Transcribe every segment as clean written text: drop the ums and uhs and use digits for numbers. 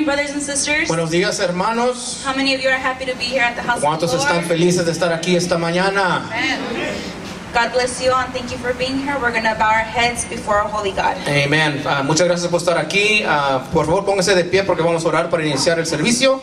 brothers and sisters? Buenos días, hermanos. How many of you are happy to be here at the house of ¿Cuántos the Lord? están felices de estar aquí esta mañana? Amen. God bless you all and thank you for being here. We're going to bow our heads before our holy God. Amen. Muchas gracias por estar aquí. Por favor, póngase de pie porque vamos a orar para iniciar el servicio.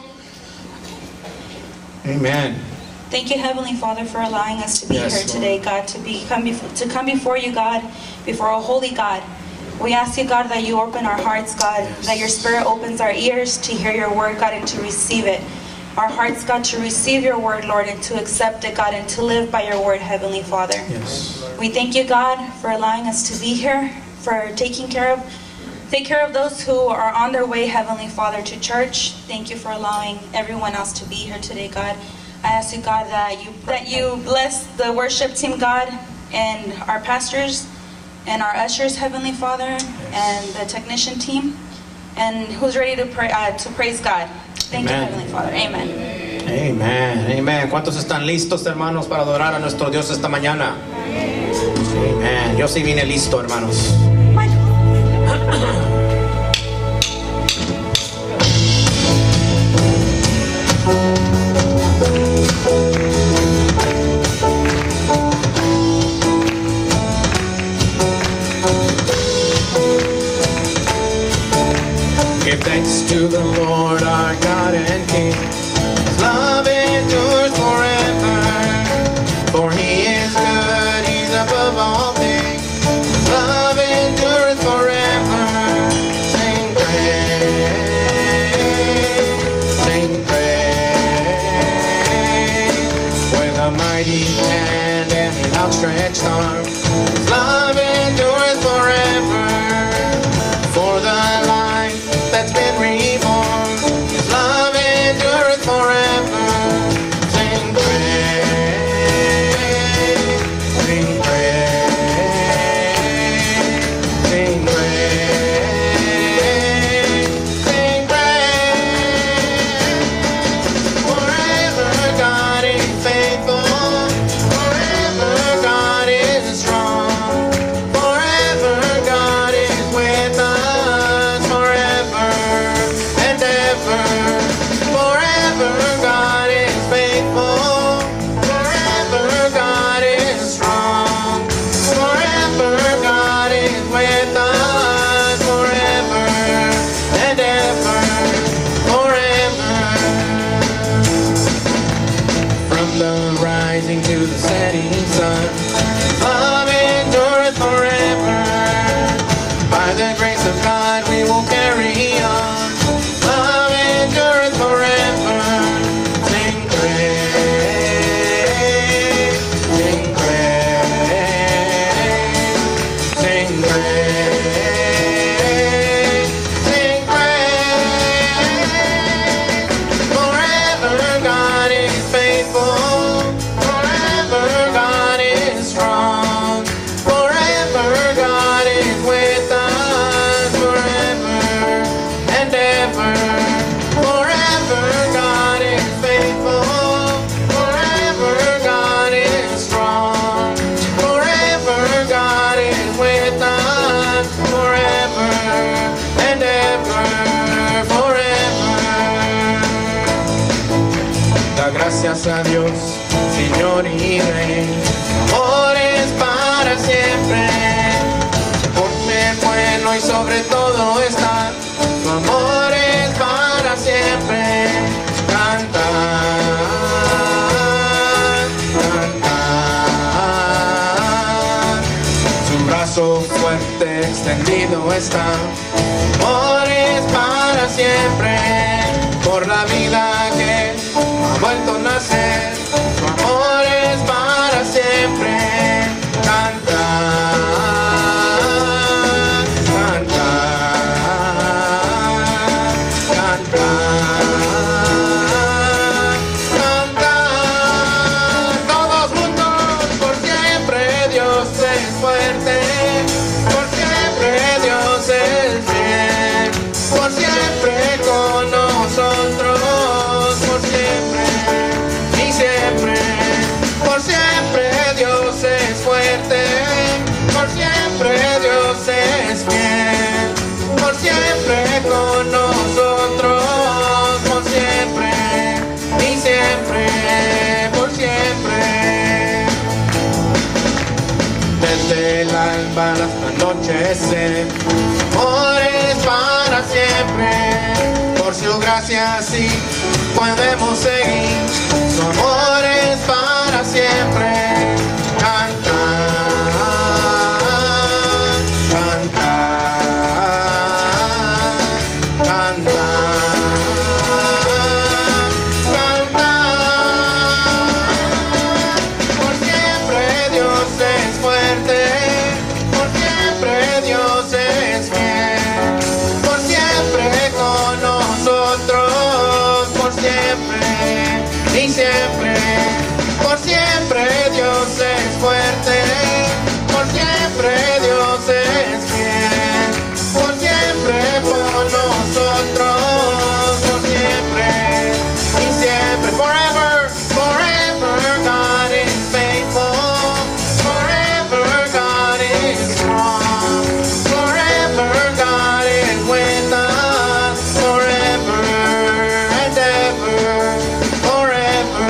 Amen. Thank you, Heavenly Father, for allowing us to be Yes, here today, God, to come before you, God, before a holy God. We ask you, God, that you open our hearts, God, that your Spirit opens our ears to hear your word, God, and to receive it. Our hearts, God, to receive your word, Lord, and to accept it, God, and to live by your word, Heavenly Father. Yes. We thank you, God, for allowing us to be here, for take care of those who are on their way, Heavenly Father, to church. Thank you for allowing everyone else to be here today, God. I ask you, God, that you bless the worship team, God, and our pastors and our ushers, Heavenly Father, and the technician team, and who's ready to pray, to praise God. Thank Amen. you, Heavenly Father. Amen. Amen. Amen. ¿Cuántos están listos, hermanos, para adorar a nuestro Dios esta mañana? Amen. Yo sí vine listo, hermanos. Give thanks to the Lord our God and King. His love endures forever. For he is good, he's above all things. His love endures forever. Sing praise, sing praise. With a mighty hand and an outstretched arm. His love endures forever. For the life that's been reborn, his love endureth forever. Sing praise, sing praise, sing praise, sing praise. Forever God is faithful, forever God is strong, forever God is with us, forever and ever. Forever God is faithful, forever God is strong, forever God is with us, forever and ever, forever. From the rising to the setting sun, love endureth forever. By the grace of God we will carry on. Love endureth forever. Sing praise, sing praise, sing praise, sing praise. Forever God is faithful, forever God is strong, forever God is with us, forever and ever. Forever God is faithful, forever God is strong, forever God is with us, forever and ever, forever. Da gracias a Dios, Señor y Rey, su amor es para siempre. Porque bueno y sobre todo está, su amor es para siempre. Cantar, cantar. Su brazo fuerte extendido está, su amor es para siempre. Por la vida que ha vuelto a nacer, su amor es para siempre. Cantar, cantar, cantar, cantar. Todos juntos, por siempre Dios es fuerte, por siempre Dios es bien, por siempre con nosotros, por siempre y siempre. vuelva al anochecer. Su amor es para siempre, por su gracia sí podemos seguir. Su amor es para siempre. Cantar, cantar, cantar, cantar. Por siempre Dios es fuerte, por siempre Dios es fiel, por siempre con nosotros, por siempre y siempre. Por siempre Dios es fuerte, por siempre Dios es fiel, por siempre por nosotros, por siempre y siempre. Forever, forever God is faithful, forever God is strong, forever God is with us, forever and ever, forever.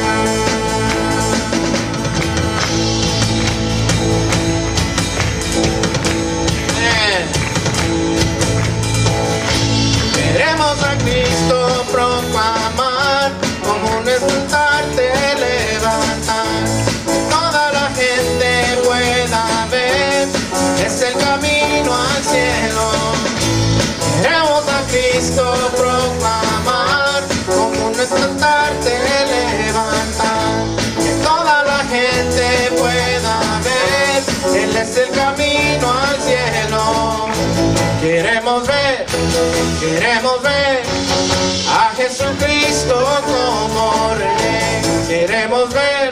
Queremos a Cristo proclamar, como un estandarte levantar, que toda la gente pueda ver, es el camino al cielo. Queremos a Cristo proclamar, como un estandarte levantar, que toda la gente pueda ver, Él es el camino al cielo. Queremos ver a Jesucristo como Rey. Queremos ver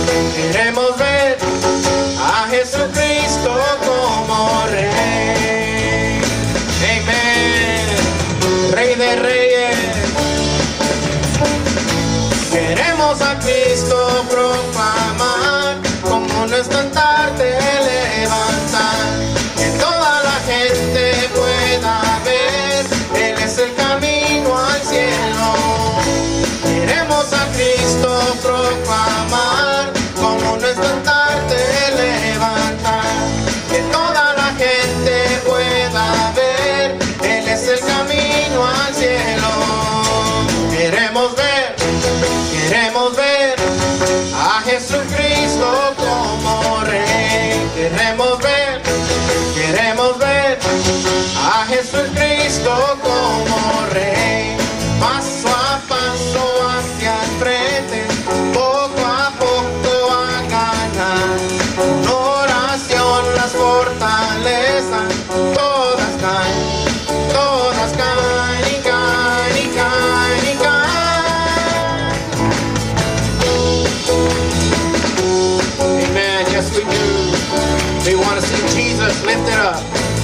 a Jesucristo como Rey. Amén. Rey de reyes. Queremos a Cristo proclamar, como un estandarte levantar, que toda la gente pueda ver, Él es el camino al cielo. Queremos a Cristo proclamar, como un estandarte levantar, que toda la gente pueda ver, Él es el camino al cielo. Queremos ver a Jesucristo como Rey. Queremos ver a Jesucristo como Rey. Paso a paso hacia el frente, poco a poco a ganar. Con oración las fortalezas todas caen y caen y caen y caen. Amen, yes we do. We want to see Jesus lifted up.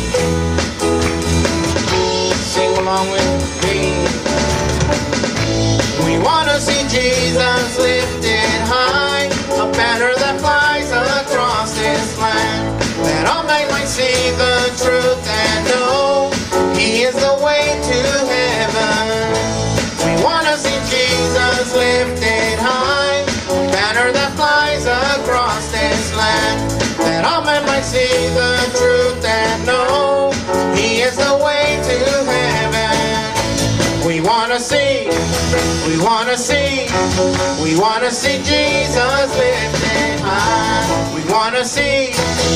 Sing along with me. We want to see Jesus lifted high, a banner that flies across this land, that all men might see the truth and know He is the way to heaven. We want to see Jesus lifted high, a banner that flies across this land, that all men might see the truth and know He is the way to heaven. We wanna see Jesus lifted high. We wanna see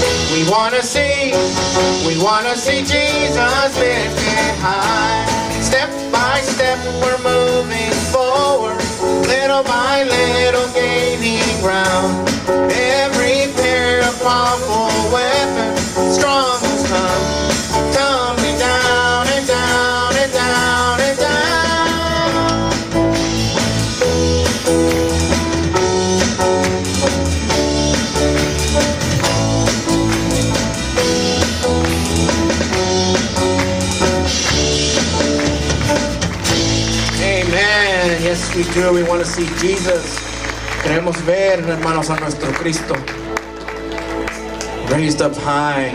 Jesus lifted high. Step by step we're moving forward, little by little gaining ground. Every pair of powerful weapons, strong as tumbling down and down and down and down. Amen. Yes, we do. We want to see Jesus. Queremos ver, hermanos, a nuestro Cristo raised up high.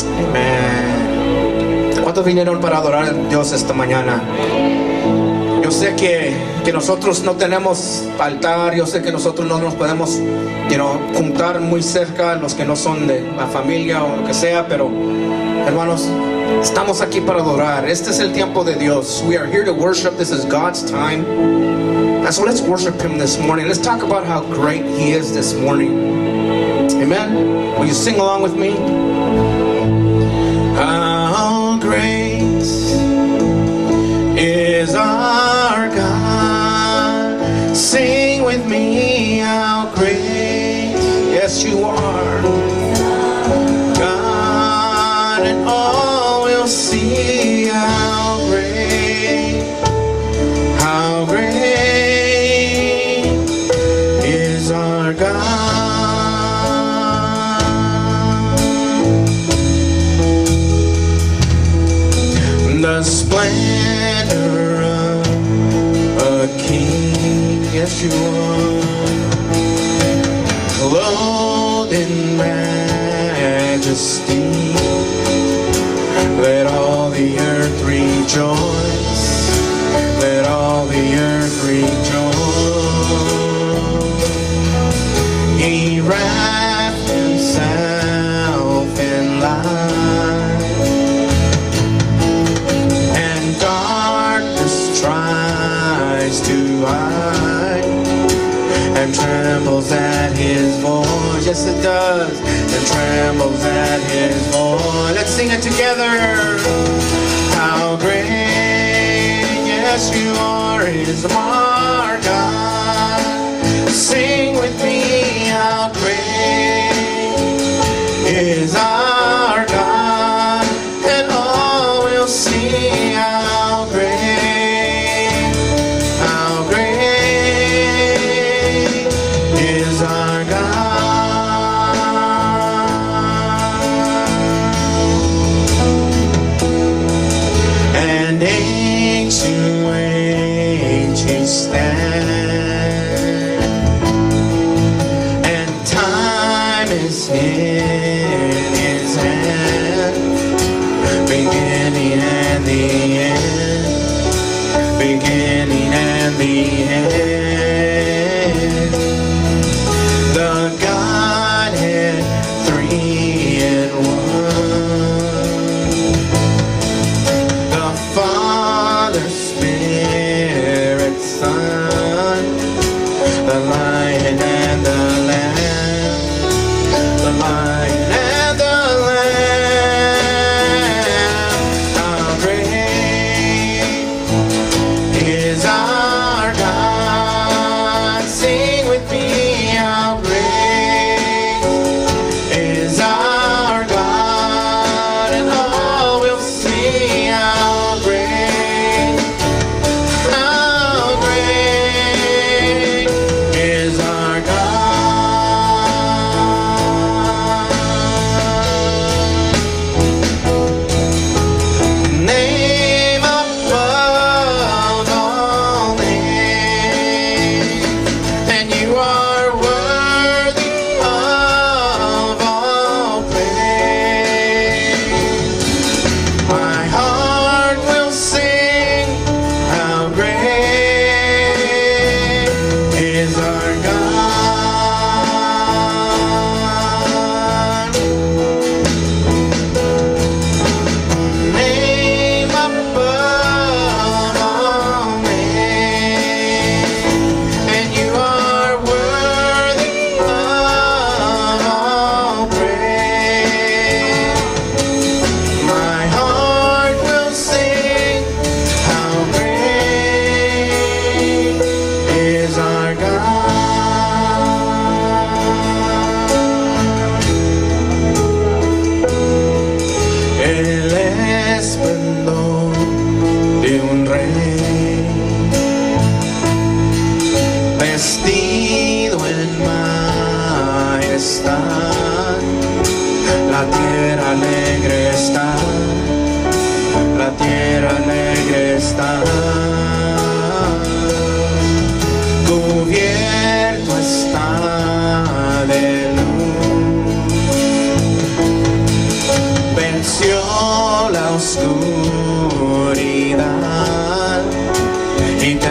Amen. ¿Cuántos vinieron para adorar a Dios esta mañana? Yo Yo sé que nosotros no tenemos altar, yo sé que nosotros no nos podemos, juntar muy cerca los que no son de la familia o lo que sea, pero hermanos, estamos aquí para adorar. Este es el tiempo de Dios. We are here to worship. This is God's time. And so let's worship Him this morning. Let's talk about how great He is this morning. Amen. Will you sing along with me? How great is our God. Sing with me, how great, yes you are, God, and all will see how great is our God. The splendor of a king, yes you are, clothed in majesty. Let all the earth rejoice, let all the earth rejoice. He wrapped Himself in light, and darkness tries to hide, and trembles at His voice. Yes it does, and trembles at His voice. Let's sing it together. How great, yes you are, is our God. Sing with me, how great is our God, and all will see how great is our God. And age to age He stands, and time is in His hand, beginning and the end, beginning and the end. The Godhead, 3 in 1. The Father, Spirit, Son, the Lion and the Lamb, the Lion and the Lamb. How great is our God. Sing with me, how great is our God, and all will see how great is our God. Name above all names, and you are worthy of all praise. My heart will sing, how great is our God. Name above all names, and you are worthy of all praise. My heart will sing, how great is our God. El esplendor de un rey, vestido en majestad. La tierra alegre está, la tierra alegre está, cubierto está de luz. Venció la oscuridad y te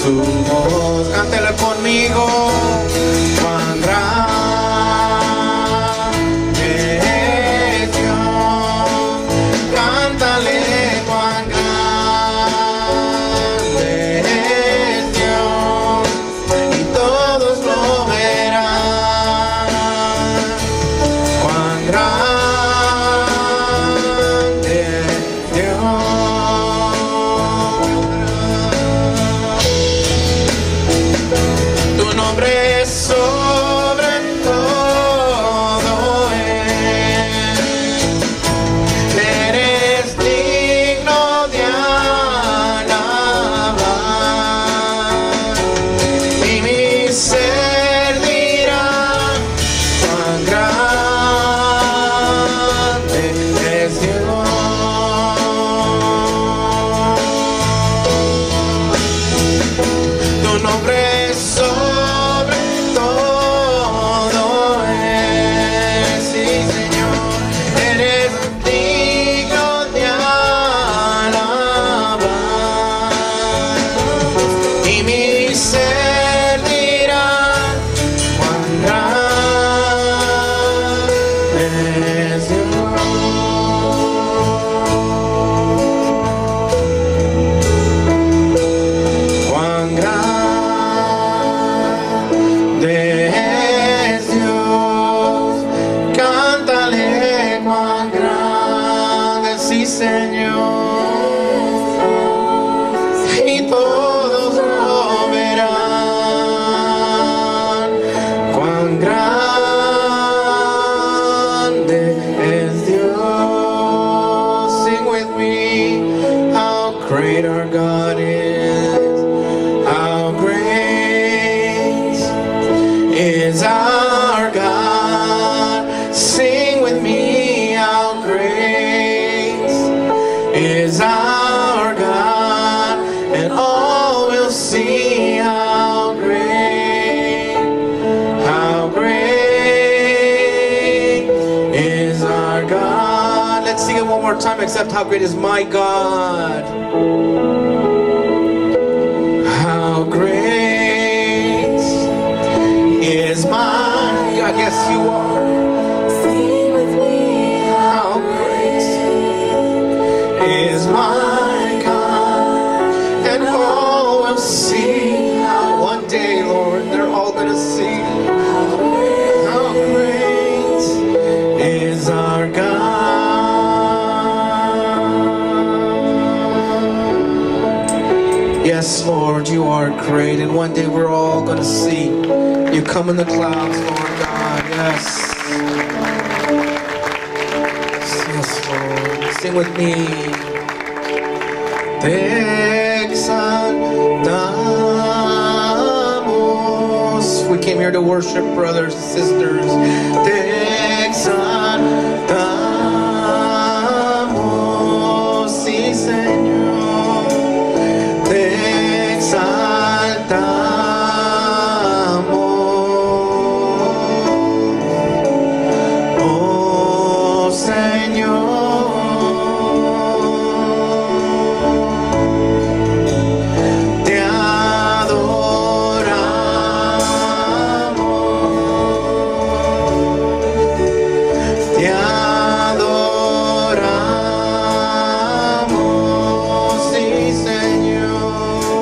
su voz. Cántela conmigo. Cuán grande es Dios. Cántale cuán grande es Dios. Y todos lo verán. Cuán grande es Dios. Tu nombre es sobre todo eres digno de alabar. Y mi ser dirá cuán grande es Dios. Tu nombre es sobre todo sí Señor, eres digno de alabar. Y mi ser dirá cuán grande es Dios. Cuán grande es Dios. Cántale cuán grande, sí Señor. Y todos lo verán. Cuán grande es Dios. Sing with me. How great our God is. How great is our God. Sing with me. How great is our God. And all will see how great is our God. Let's sing it one more time. Except how great is my God. How great is my God. Yes, you are. Sing with me. How great is my God. And all will see how one day, Lord, they're all going to see how great is our God. Yes, Lord, you are great. And one day we're all going to see you come in the clouds, Lord God. Yes. Yes, Lord. Sing with me. Te exaltamos. We came here to worship, brothers and sisters. Te exaltamos, sí, Señor. Te exaltamos, oh Señor. Te adoramos, sí Señor.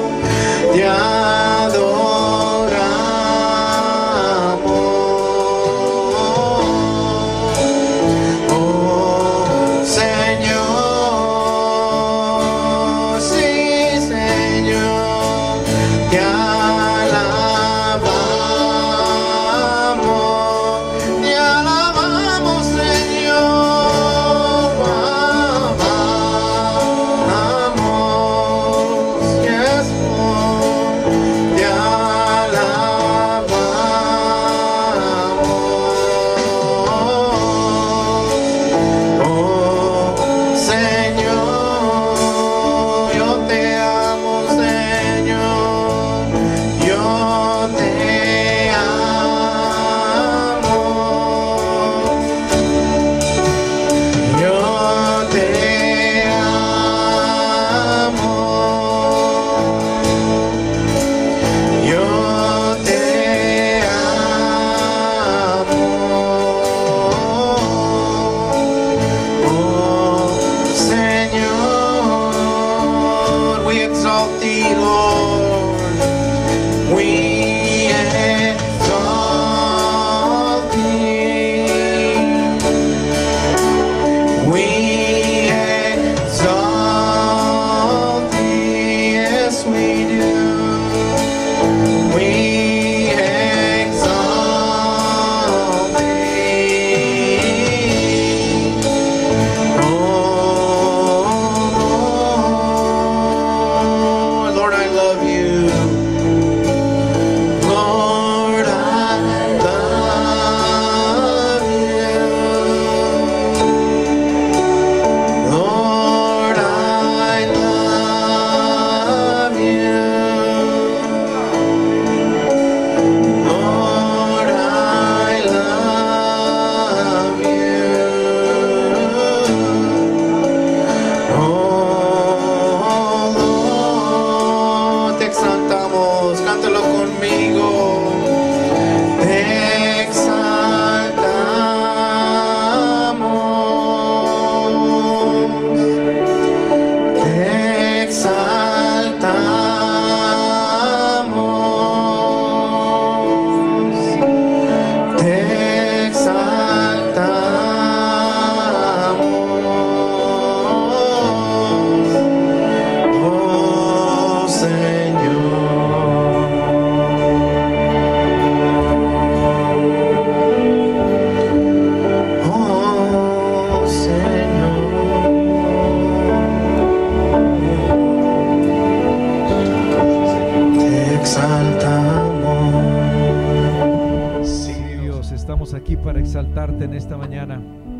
exalt thee, Lord. We exalt thee. We exalt thee, yes we do. We exalt thee. Oh Lord, I love you. Lord, I love you. Lord, I love you. Lord, I love you. Oh Lord, te exaltamos, cántalo conmigo. Te exaltamos. Te exaltamos. Te exaltamos. Oh Señor. Oh Señor. Te exaltamos. Sí, Dios, estamos aquí para exaltarte en esta mañana.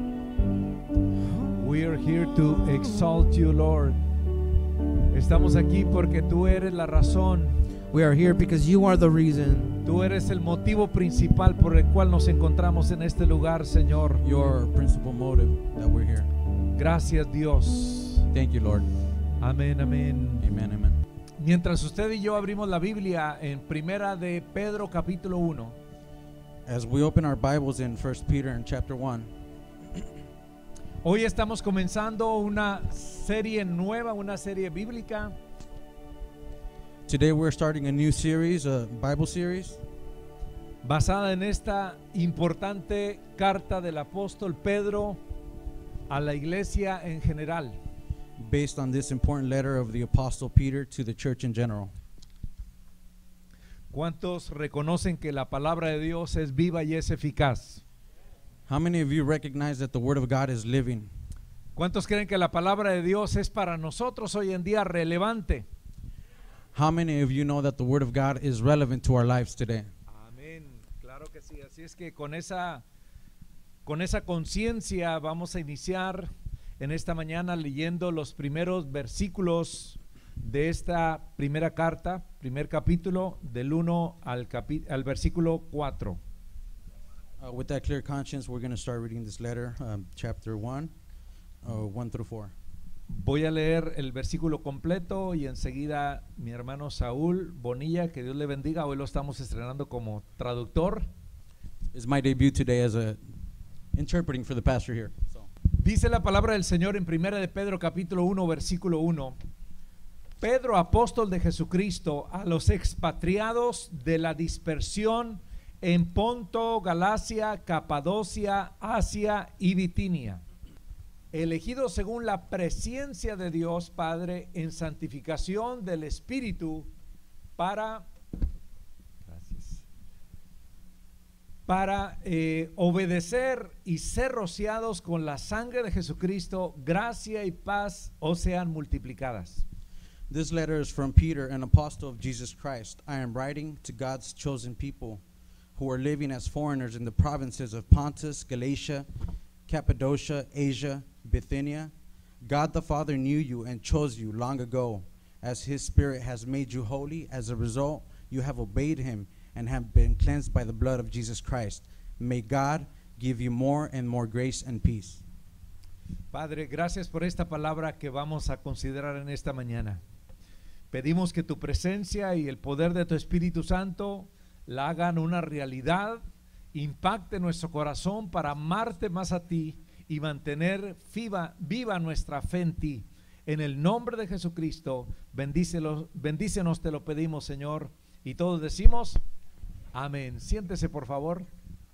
We are here to exalt you, Lord. Estamos aquí porque tú eres la razón. We are here because you are the reason. Tú eres el motivo principal por el cual nos encontramos en este lugar, Señor. Your principal motive that we're here. Gracias, Dios. Thank you, Lord. Amén, amén. Amen, amen. Mientras usted y yo abrimos la Biblia en Primera de Pedro capítulo 1, As we open our Bibles in 1 Peter in chapter 1, hoy estamos comenzando una serie nueva, una serie bíblica. today we're starting a new series, a Bible series, basada en esta importante carta del apóstol Pedro a la iglesia en general. based on this important letter of the Apostle Peter to the church in general. ¿Cuántos reconocen que la palabra de Dios es viva y es eficaz? How many of you recognize that the Word of God is living? ¿Cuántos creen que la palabra de Dios es para nosotros hoy en día relevante? How many of you know that the Word of God is relevant to our lives today? Amén, claro que sí. Así es que con esa conciencia vamos a iniciar en esta mañana leyendo los primeros versículos de esta primera carta, primer capítulo, del 1 al versículo 4. With that clear conscience, we're going to start reading this letter, chapter 1, 1 through 4. Voy a leer el versículo completo y enseguida mi hermano Saúl Bonilla, que Dios le bendiga, hoy lo estamos estrenando como traductor. It's my debut today as a interpreting for the pastor here. So, Dice la palabra del Señor en Primera de Pedro capítulo 1 versículo 1. Pedro, apóstol de Jesucristo, a los expatriados de la dispersión en Ponto, Galacia, Capadocia, Asia y Bitinia, elegidos según la presciencia de Dios Padre en santificación del Espíritu para obedecer y ser rociados con la sangre de Jesucristo, gracia y paz os sean multiplicadas. this letter is from Peter, an apostle of Jesus Christ. I am writing to God's chosen people who are living as foreigners in the provinces of Pontus, Galatia, Cappadocia, Asia, Bithynia. God the Father knew you and chose you long ago, as His Spirit has made you holy. As a result, you have obeyed Him and have been cleansed by the blood of Jesus Christ. May God give you more and more grace and peace. Padre, gracias por esta palabra que vamos a considerar en esta mañana. Pedimos que tu presencia y el poder de tu Espíritu Santo la hagan una realidad, impacte nuestro corazón para amarte más a ti y mantener viva nuestra fe en ti. En el nombre de Jesucristo, bendícenos, te lo pedimos, Señor. Y todos decimos, amén. Siéntese, por favor.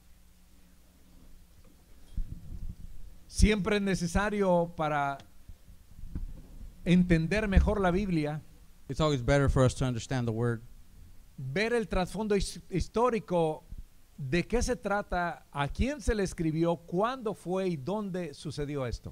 Siempre es necesario para entender mejor la Biblia, It's always better for us to understand the word, ver el trasfondo histórico de qué se trata, a quién se le escribió, cuándo fue y dónde sucedió esto.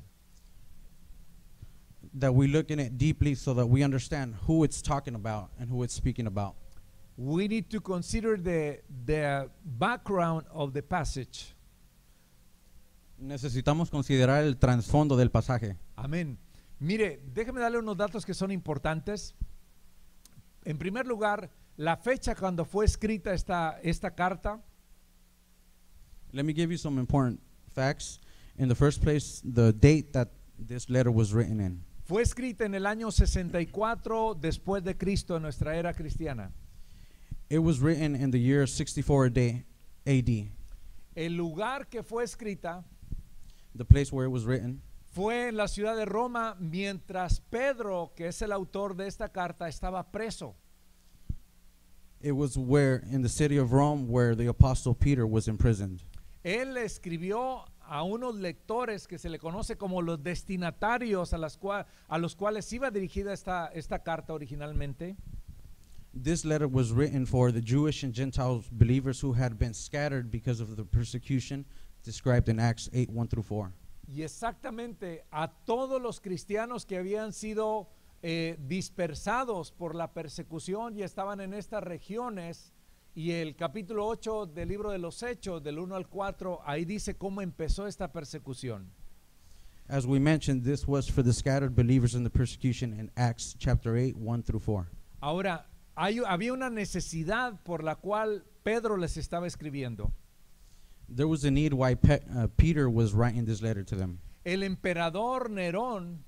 that we look in it deeply so that we understand who it's talking about and who it's speaking about. We need to consider the background of the passage. Necesitamos considerar el trasfondo del pasaje. Amén. Mire, déjeme darle unos datos que son importantes. En primer lugar, la fecha cuando fue escrita esta carta. Let me give you some important facts. In the first place, the date that this letter was written in. Fue escrita en el año 64 después de Cristo, en nuestra era cristiana. It was written in the year 64 AD. El lugar que fue escrita The place where it was written fue en la ciudad de Roma, mientras Pedro, que es el autor de esta carta, estaba preso. It was where in the city of Rome where the apostle Peter was imprisoned. Él escribió a unos lectores que se le conoce como los destinatarios a los cuales iba dirigida esta carta originalmente. This letter was written for the Jewish and Gentile believers who had been scattered because of the persecution described in Acts 8:1-4. Y exactamente a todos los cristianos que habían sido dispersados por la persecución y estaban en estas regiones. Y el capítulo 8 del libro de los Hechos, del 1 al 4, ahí dice cómo empezó esta persecución. As we mentioned, this was for the scattered believers in the persecution in Acts chapter 8:1-4. Ahora, había una necesidad por la cual Pedro les estaba escribiendo. There was a need why Peter was writing this letter to them. El emperador Nerón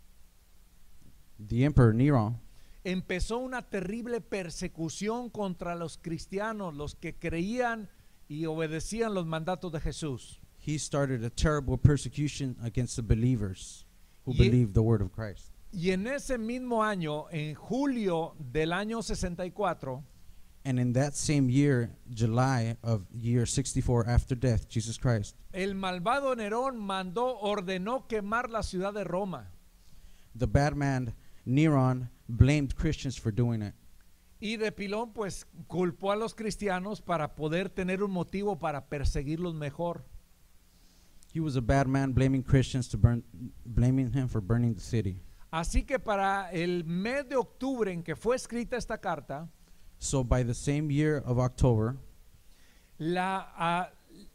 The emperor Nero empezó una terrible persecución contra los cristianos, los que creían y obedecían los mandatos de Jesús. he started a terrible persecution against the believers who Ye- believed the word of Christ. Y en ese mismo año, en julio del año 64, And in that same year, July of year 64 after death, Jesus Christ, el malvado Nerón ordenó quemar la ciudad de Roma. the bad man Neron blamed Christians for doing it. Y de pilón pues culpó a los cristianos para poder tener un motivo para perseguirlos mejor. He was a bad man blaming Christians blaming him for burning the city. Así que para el mes de octubre en que fue escrita esta carta, So by the same year of October, la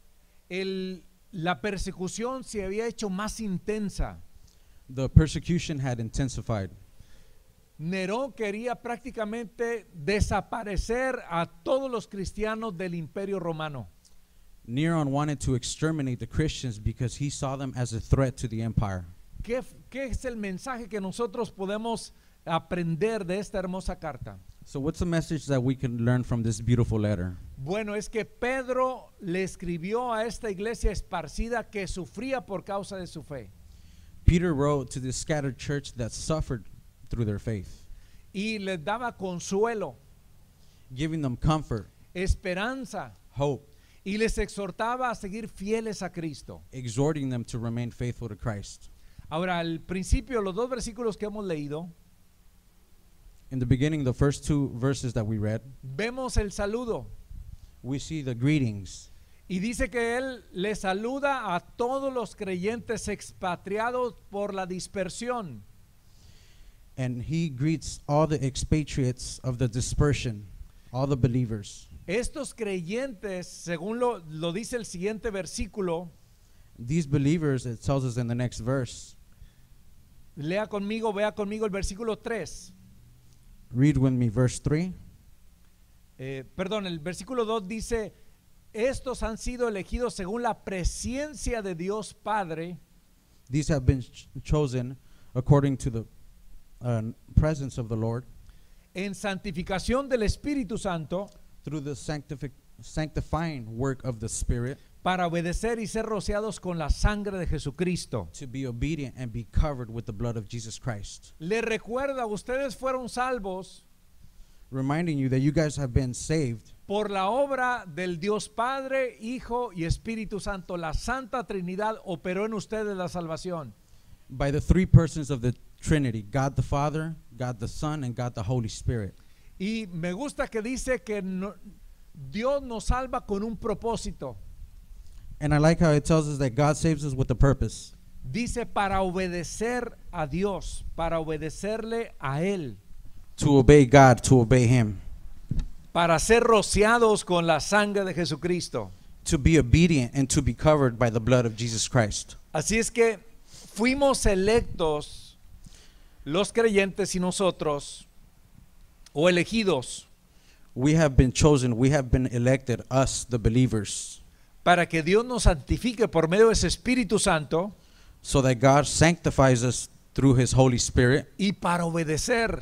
persecución se había hecho más intensa. the persecution had intensified. Nerón quería prácticamente desaparecer a todos los cristianos del Imperio Romano. Neron wanted to exterminate the Christians because he saw them as a threat to the empire. ¿Qué es el mensaje que nosotros podemos aprender de esta hermosa carta? So what's the message that we can learn from this beautiful letter? Bueno, es que Pedro le escribió a esta iglesia esparcida que sufría por causa de su fe. Peter wrote to this scattered church that suffered through their faith, Y les daba consuelo, giving them comfort, esperanza, hope, y les exhortaba a seguir fieles a Cristo. exhorting them to remain faithful to Christ. Ahora, al principio, los dos versículos que hemos leído, In the beginning, the first two verses that we read, vemos el saludo. we see the greetings. Y dice que él le saluda a todos los creyentes expatriados por la dispersión. And he greets all the expatriates of the dispersion, all the believers. Estos creyentes, según lo dice el siguiente versículo, These believers, it tells us in the next verse, vea conmigo el versículo 3. read with me verse 3. Perdón, el versículo 2 dice, estos han sido elegidos según la presencia de Dios Padre, These have been chosen according to the presence of the Lord en santificación del Espíritu Santo, through the sanctifying work of the Spirit, para obedecer y ser rociados con la sangre de Jesucristo. to be obedient and be covered with the blood of Jesus Christ. Le recuerda, ustedes fueron salvos Reminding you that you guys have been saved por la obra del Dios Padre, Hijo y Espíritu Santo. La Santa Trinidad operó en ustedes la salvación. by the three persons of the Trinity, God the Father, God the Son, and God the Holy Spirit. Y me gusta que dice que Dios nos salva con un propósito. And I like how it tells us that God saves us with a purpose. Dice para obedecer a Dios, para obedecerle a Él, To obey God, to obey Him. para ser rociados con la sangre de Jesucristo. To be obedient and to be covered by the blood of Jesus Christ. Así es que fuimos electos, los creyentes y nosotros, o elegidos, We have been chosen, we have been elected, us, the believers, para que Dios nos santifique por medio de ese Espíritu Santo so that God sanctifies us through His Holy Spirit y para obedecer.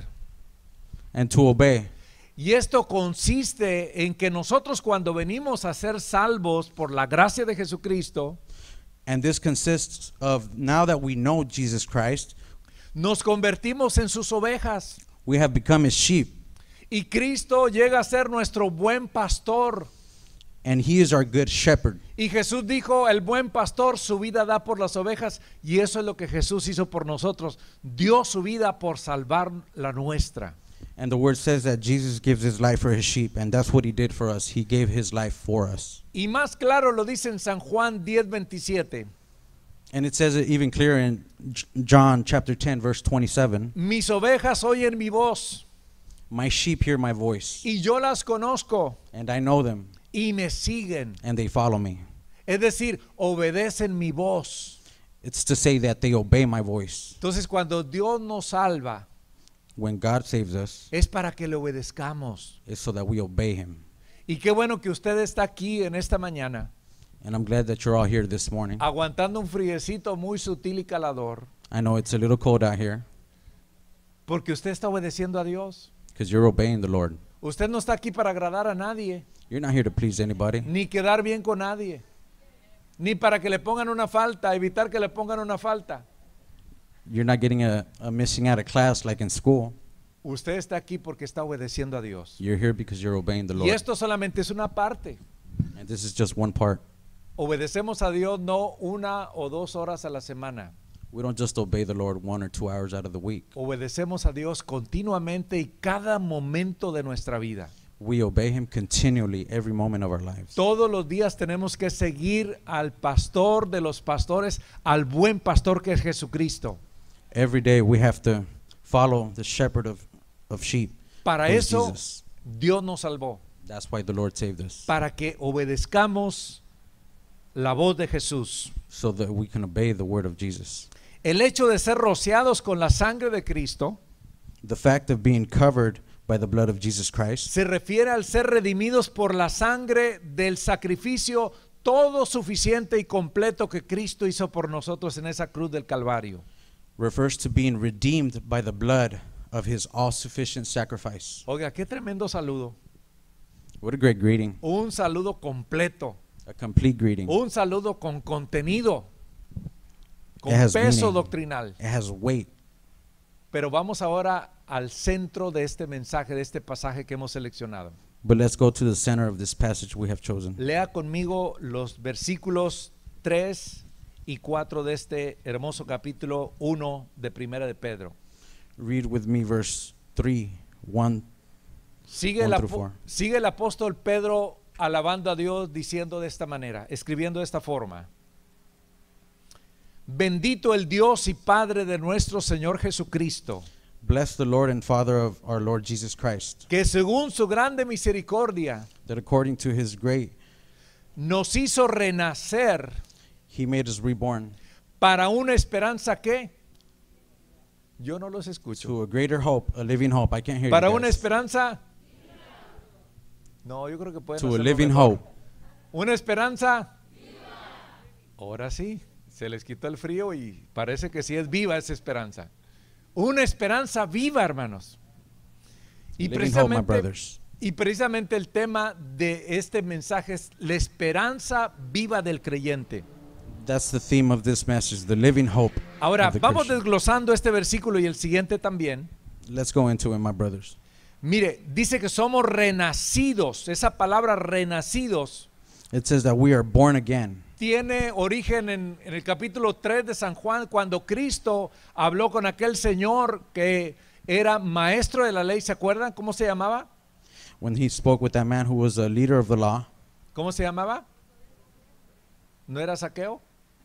and to obey. Y esto consiste en que nosotros cuando venimos a ser salvos por la gracia de Jesucristo, And this consists of, now that we know Jesus Christ, nos convertimos en sus ovejas. we have become His sheep, Y Cristo llega a ser nuestro buen pastor. and He is our good shepherd. Y Jesús dijo, el buen pastor su vida da por las ovejas. Y eso es lo que Jesús hizo por nosotros. Dio su vida por salvar la nuestra. And the word says that Jesus gives His life for His sheep, and that's what He did for us. He gave His life for us. Y más claro lo dice en San Juan 10:27. And it says it even clearer in John chapter 10, verse 27. Mis ovejas oyen mi voz My sheep hear my voice, y yo las conozco and I know them, y me siguen. and they follow me. Es decir, obedecen mi voz. It's to say that they obey my voice. Entonces cuando Dios nos salva When God saves us, es para que le obedezcamos. it's so that we obey Him. Y qué bueno que usted está aquí en esta mañana And I'm glad that you're all here this morning. aguantando un friecito muy sutil y calador, I know it's a little cold out here porque usted está obedeciendo a Dios. because you're obeying the Lord. Usted no está aquí para agradar a nadie, You're not here to please anybody, ni quedar bien con nadie, ni para que le pongan una falta, evitar que le pongan una falta. you're not getting a missing out of class like in school. Usted está aquí porque está obedeciendo a Dios. You're here because you're obeying the Y Lord. esto solamente es una parte. And this is just one part. Obedecemos a Dios no 1 o 2 horas a la semana. We don't just obey the Lord 1 or 2 hours out of the week. Obedecemos a Dios continuamente y cada momento de nuestra vida. We obey Him continually every moment of our lives. Todos los días tenemos que seguir al pastor de los pastores, al buen pastor que es Jesucristo. Every day we have to follow the shepherd of sheep. Para who is eso Jesus. Dios nos salvó, That's why the Lord saved us, para que obedezcamos la voz de Jesús. so that we can obey the word of Jesus. El hecho de ser rociados con la sangre de Cristo The fact of being covered by the blood of Jesus Christ se refiere al ser redimidos por la sangre del sacrificio todo suficiente y completo que Cristo hizo por nosotros en esa cruz del Calvario. refers to being redeemed by the blood of His all-sufficient sacrifice. Oiga, qué tremendo saludo. What a great greeting. Un saludo completo, A complete greeting. un saludo con contenido, con It has peso meaning. doctrinal. It has weight. Pero vamos ahora al centro de este mensaje, de este pasaje que hemos seleccionado. But let's go to the center of this passage we have chosen. Lea conmigo los versículos 3 y 4 de este hermoso capítulo 1 de Primera de Pedro. Read with me verse 3, 1. Sigue el, 1 through 4. sigue el apóstol Pedro alabando a Dios diciendo de esta manera, escribiendo de esta forma: bendito el Dios y Padre de nuestro Señor Jesucristo, Bless the Lord and Father of our Lord Jesus Christ, que según su grande misericordia that according to His great, nos hizo renacer He made us reborn para una esperanza que yo no los escucho. to a greater hope, a living hope. I can't hear Para you una guys. esperanza. No, yo creo que pueden To a hacerlo living mejor. hope. Una esperanza. Ahora sí, se les quitó el frío y parece que sí es viva esa esperanza. Una esperanza viva, hermanos. Y Living hope, my precisamente brothers. Y precisamente el tema de este mensaje es la esperanza viva del creyente. That's the theme of this message, the living hope Ahora, of the vamos Christian. desglosando este versículo y el siguiente también. Let's go into it, my brothers. Mire, dice que somos renacidos. Esa palabra renacidos It says that we are born again. tiene origen en el capítulo 3 de San Juan, cuando Cristo habló con aquel señor que era maestro de la ley. ¿Se acuerdan cómo se llamaba? When he spoke with that man who was a leader of the law, ¿Cómo se llamaba? ¿No era Saqueo?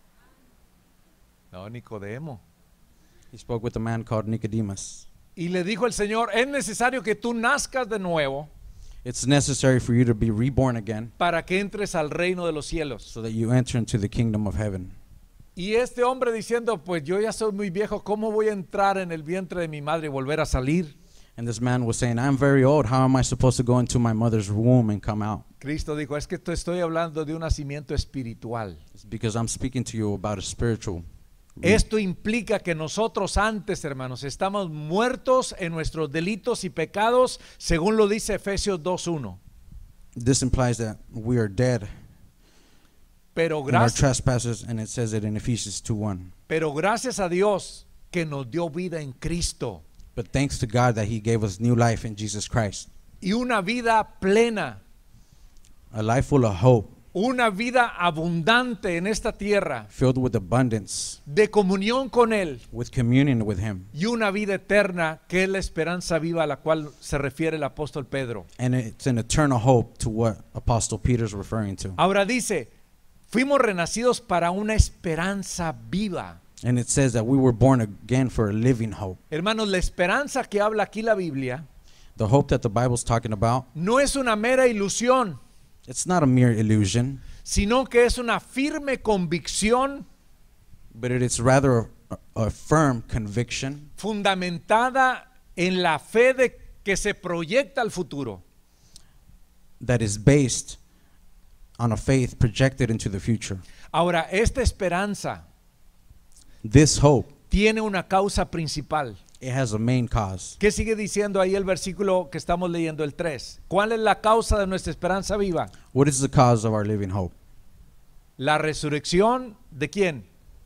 No, Nicodemo. he spoke with a man called Nicodemus. Y le dijo el Señor, es necesario que tú nazcas de nuevo It's necessary for you to be reborn again para que entres al reino de los cielos. so that you enter into the kingdom of heaven. Y este hombre diciendo, pues yo ya soy muy viejo, ¿cómo voy a entrar en el vientre de mi madre y volver a salir? And this man was saying, I'm very old. How am I supposed to go into my mother's womb and come out? Cristo dijo, es que te estoy hablando de un nacimiento espiritual. It's because I'm speaking to you about a spiritual. Esto implica que nosotros antes, hermanos, estamos muertos en nuestros delitos y pecados, según lo dice Efesios 2:1. This implies that we are dead Pero in our gracias, trespasses, and it says it in Ephesians 2:1. pero gracias a Dios que nos dio vida en Cristo But thanks to God that he gave us new life in Jesus Christ. y una vida plena, A life full of hope, una vida abundante en esta tierra, filled with abundance, de comunión con Él with communion with him. y una vida eterna, que es la esperanza viva a la cual se refiere el apóstol Pedro. And it's an eternal hope to what Apostle Peter's referring to. Ahora dice, fuimos renacidos para una esperanza viva. And it says that we were born again for a living hope. Hermanos, la esperanza que habla aquí la Biblia The hope that the Bible's talking about, no es una mera ilusión, it's not a mere illusion, sino que es una firme convicción but it is rather a firm conviction fundamentada en la fe de que se proyecta al futuro. that is based on a faith projected into the future. Ahora, esta esperanza This hope, tiene una causa principal. it has a main cause. ¿Qué sigue diciendo ahí el versículo que estamos leyendo, el 3? ¿Cuál es la causa de nuestra esperanza viva? What is the cause of our living hope? La resurrección ¿de quién?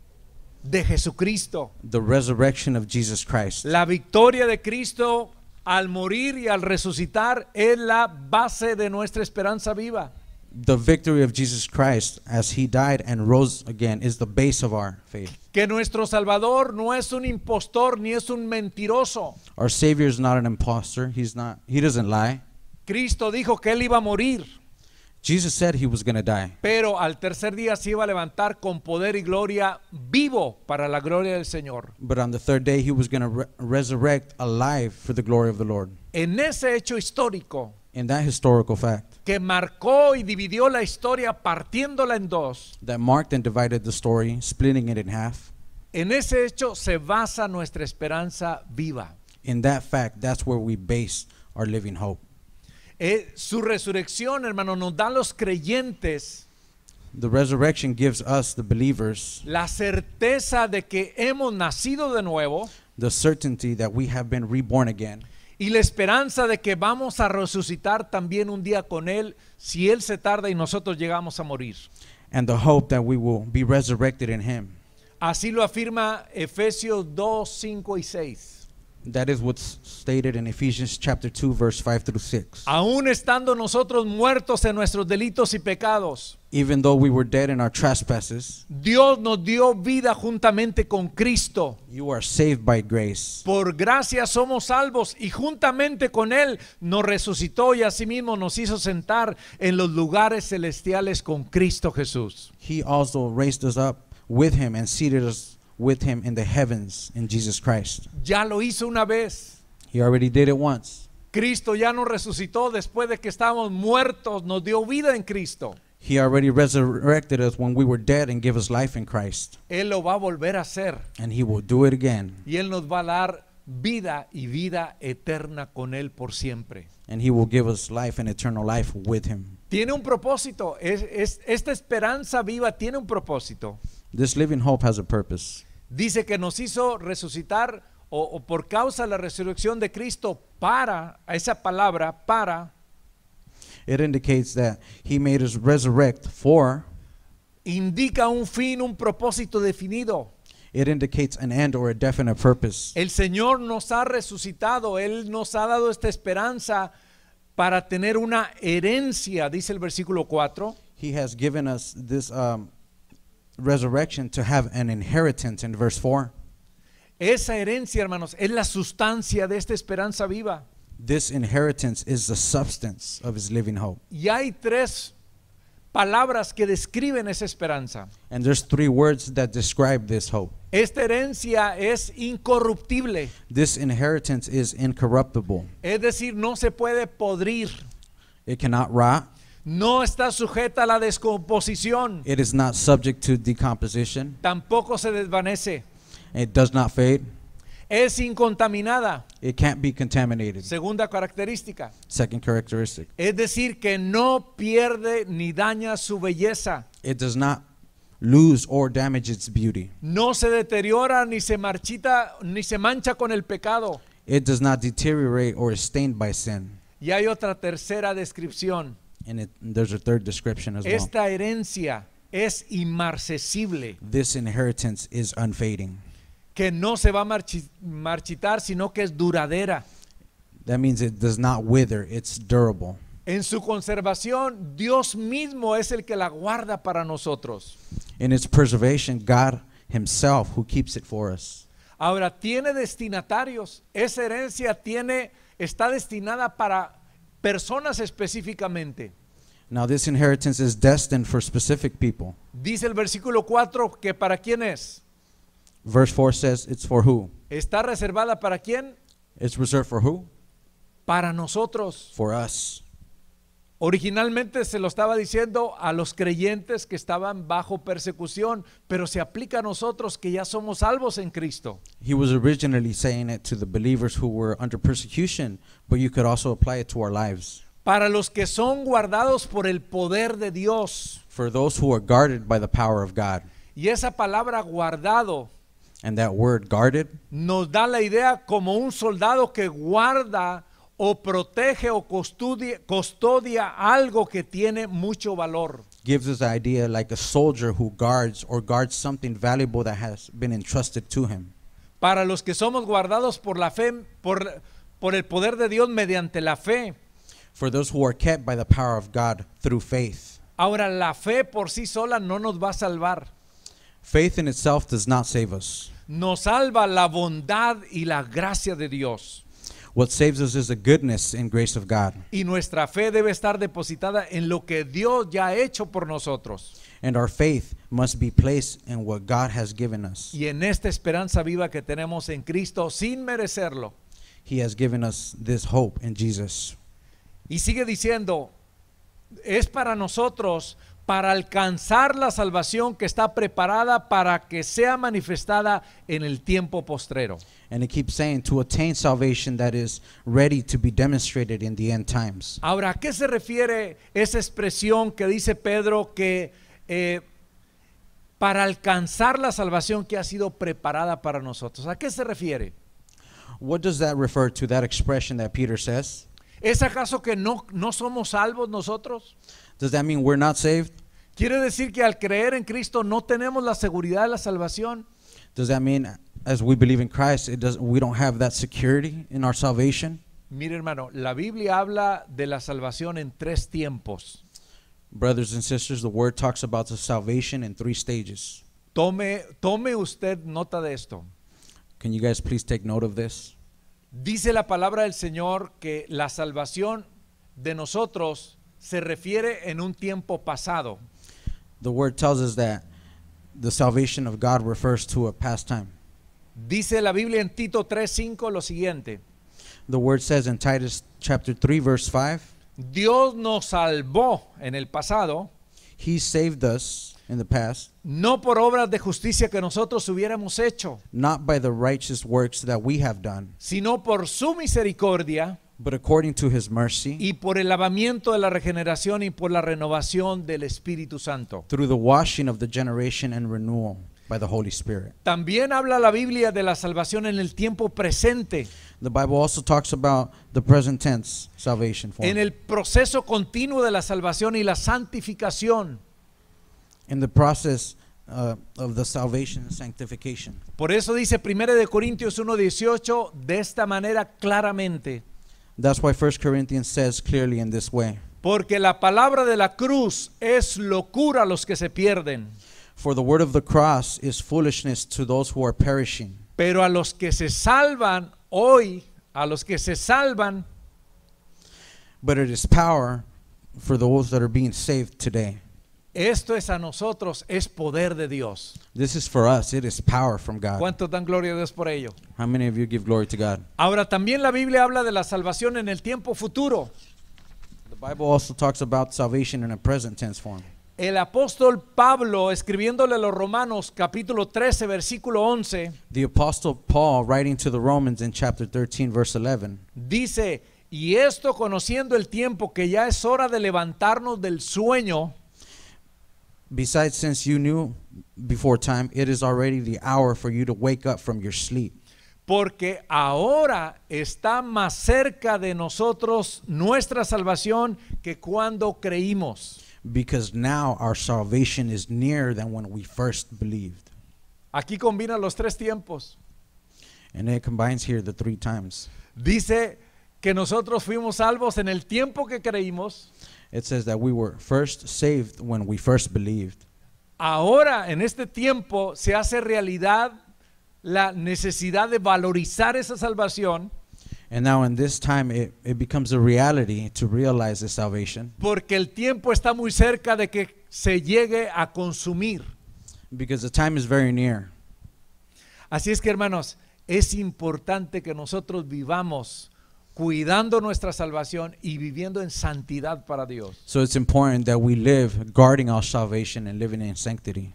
De Jesucristo. The resurrection of Jesus Christ. La victoria de Cristo al morir y al resucitar es la base de nuestra esperanza viva. The victory of Jesus Christ as he died and rose again is the base of our faith. Que nuestro Salvador no es un impostor ni es un mentiroso. Our Savior is not an imposter. He doesn't lie. Cristo dijo que él iba a morir, Jesus said he was going to die, pero al tercer día se iba a levantar con poder y gloria, vivo para la gloria del Señor. but on the third day he was going to resurrect alive for the glory of the Lord. En ese hecho histórico In that historical fact que marcó y dividió la historia partiéndola en dos, that marked and divided the story, splitting it in half, en ese hecho se basa nuestra esperanza viva. in that fact, that's where we base our living hope. Su resurrección, hermano, nos da a los creyentes The resurrection gives us, the believers, la certeza de que hemos nacido de nuevo the certainty that we have been reborn again, y la esperanza de que vamos a resucitar también un día con Él si Él se tarda y nosotros llegamos a morir. and the hope that we will be resurrected in him. Así lo afirma Efesios 2, 5 y 6. That is what's stated in Ephesians chapter 2 verse 5 through 6. Aún estando nosotros muertos en nuestros delitos y pecados, Even though we were dead in our trespasses, Dios nos dio vida juntamente con Cristo. you are saved by grace. Por gracia somos salvos y juntamente con Él nos resucitó y asimismo nos hizo sentar en los lugares celestiales con Cristo Jesús. He also raised us up with him and seated us with him in the heavens in Jesus Christ. Ya lo hizo una vez. He already did it once. Cristo ya nos resucitó después de que estábamos muertos, nos dio vida en Cristo. He already resurrected us when we were dead and gave us life in Christ. Él lo va a volver a hacer And he will do it again. y Él nos va a dar vida y vida eterna con Él por siempre. And he will give us life and eternal life with him. Tiene un propósito, esta esperanza viva tiene un propósito. This living hope has a purpose. Dice que nos hizo resucitar o por causa de la resurrección de Cristo para, esa palabra, para, It indicates that he made us resurrect for. Indica un fin, un propósito definido. It indicates an end or a definite purpose. El Señor nos ha resucitado, Él nos ha dado esta esperanza para tener una herencia, dice el versículo 4. He has given us this resurrection to have an inheritance in verse 4. Esa herencia, hermanos, es la sustancia de esta esperanza viva. This inheritance is the substance of his living hope. Y hay tres palabras que describen esa esperanza. And there's three words that describe this hope. Esta herencia es incorruptible, This inheritance is incorruptible. es decir, no se puede podrir, It cannot rot. no está sujeta a la descomposición, It is not subject to decomposition. tampoco se desvanece, It does not fade. es incontaminada. It can't be contaminated. Segunda característica, Second characteristic. es decir, que no pierde ni daña su belleza, It does not lose or damage its beauty. no se deteriora ni se marchita ni se mancha con el pecado. It does not deteriorate or is stained by sin. Y hay otra tercera descripción. And there's a third description as well. Esta herencia es inmarcesible, This inheritance is unfading. que no se va a marchitar, sino que es duradera. That means it does not wither, it's durable. En su conservación, Dios mismo es el que la guarda para nosotros. In its preservation, God himself who keeps it for us. Ahora, tiene destinatarios. Esa herencia está destinada para personas específicamente. Now this inheritance is destined for specific people. Dice el versículo 4 que para quién es. Verse 4 says it's for who? ¿Está reservada para quién? It's reserved for who? Para nosotros. For us. Originalmente se lo estaba diciendo a los creyentes que estaban bajo persecución, pero se aplica a nosotros que ya somos salvos en Cristo. He was originally saying it to the believers who were under persecution, but you could also apply it to our lives. Para los que son guardados por el poder de Dios. For those who are guarded by the power of God. Y esa palabra guardado And that word guarded nos da la idea como un soldado que guarda o protege o custodia algo que tiene mucho valor. gives us the idea like a soldier who guards or guards something valuable that has been entrusted to him. Para los que somos guardados por la fe, por el poder de Dios mediante la fe. For those who are kept by the power of God through faith. Ahora, la fe por sí sola no nos va a salvar. Faith in itself does not save us. Nos salva la bondad y la gracia de Dios. What saves us is the goodness and grace of God. Y nuestra fe debe estar depositada en lo que Dios ya ha hecho por nosotros. And our faith must be placed in what God has given us. Y en esta esperanza viva que tenemos en Cristo sin merecerlo. He has given us this hope in Jesus. Y sigue diciendo, es para nosotros, para alcanzar la salvación que está preparada para que sea manifestada en el tiempo postrero. And it keeps saying to attain salvation that is ready to be demonstrated in the end times. Ahora, ¿a qué se refiere esa expresión que dice Pedro que para alcanzar la salvación que ha sido preparada para nosotros? ¿A qué se refiere? What does that refer to, that expression that Peter says? ¿Es acaso que no somos salvos nosotros? Does that mean we're not saved? ¿Quiere decir que al creer en Cristo no tenemos la seguridad de la salvación? Does that mean as we believe in Christ, we don't have that security in our salvation? Mire, hermano, la Biblia habla de la salvación en tres tiempos. Brothers and sisters, the word talks about the salvation in 3 stages. Tome usted nota de esto. Can you guys please take note of this? Dice la palabra del Señor que la salvación de nosotros se refiere en un tiempo pasado. The word tells us that the salvation of God refers to a past time. Dice la Biblia en Tito 3:5 lo siguiente: The word says in Titus chapter 3 verse 5, Dios nos salvó en el pasado, He saved us in the past, no por obras de justicia que nosotros hubiéramos hecho, not by the righteous works that we have done, sino por su misericordia but according to His mercy, y por el lavamiento de la regeneración y por la renovación del Espíritu Santo. through the washing of the generation and renewal. by the Holy Spirit. También habla la Biblia de la salvación en el tiempo presente, The Bible also talks about the present tense salvation form. en el proceso continuo de la salvación y la santificación. In the process of the salvation and sanctification. Por eso dice 1 de Corintios 1:18 de esta manera claramente, That's why 1 Corinthians says clearly in this way. porque la palabra de la cruz es locura a los que se pierden, For the word of the cross is foolishness to those who are perishing. pero a los que se salvan hoy, a los que se salvan, But it is power for those that are being saved today. esto es a nosotros, es poder de Dios. This is for us. It is power from God. ¿Cuántos dan gloria a Dios por ello? How many of you give glory to God? Ahora también la Biblia habla de la salvación en el tiempo futuro. The Bible also talks about salvation in a present tense form. El apóstol Pablo, escribiéndole a los Romanos capítulo 13 versículo 11, The Apostle Paul, writing to the Romans in chapter 13, verse 11, dice, y esto conociendo el tiempo que ya es hora de levantarnos del sueño, besides, since you knew before time, it is already the hour for you to wake up from your sleep. porque ahora está más cerca de nosotros nuestra salvación que cuando creímos. Because now our salvation is nearer than when we first believed. Aquí combina los tres tiempos. And it combines here the three times. Dice que nosotros fuimos salvos en el tiempo que creímos. It says that we were first saved when we first believed. Ahora, en este tiempo, se hace realidad la necesidad de valorizar esa salvación, And now in this time, it becomes a reality to realize the salvation. porque el tiempo está muy cerca de que se llegue a consumir. Because the time is very near. Así es que, hermanos, es importante que nosotros vivamos cuidando nuestra salvación y viviendo en santidad para Dios. So it's important that we live guarding our salvation and living in sanctity.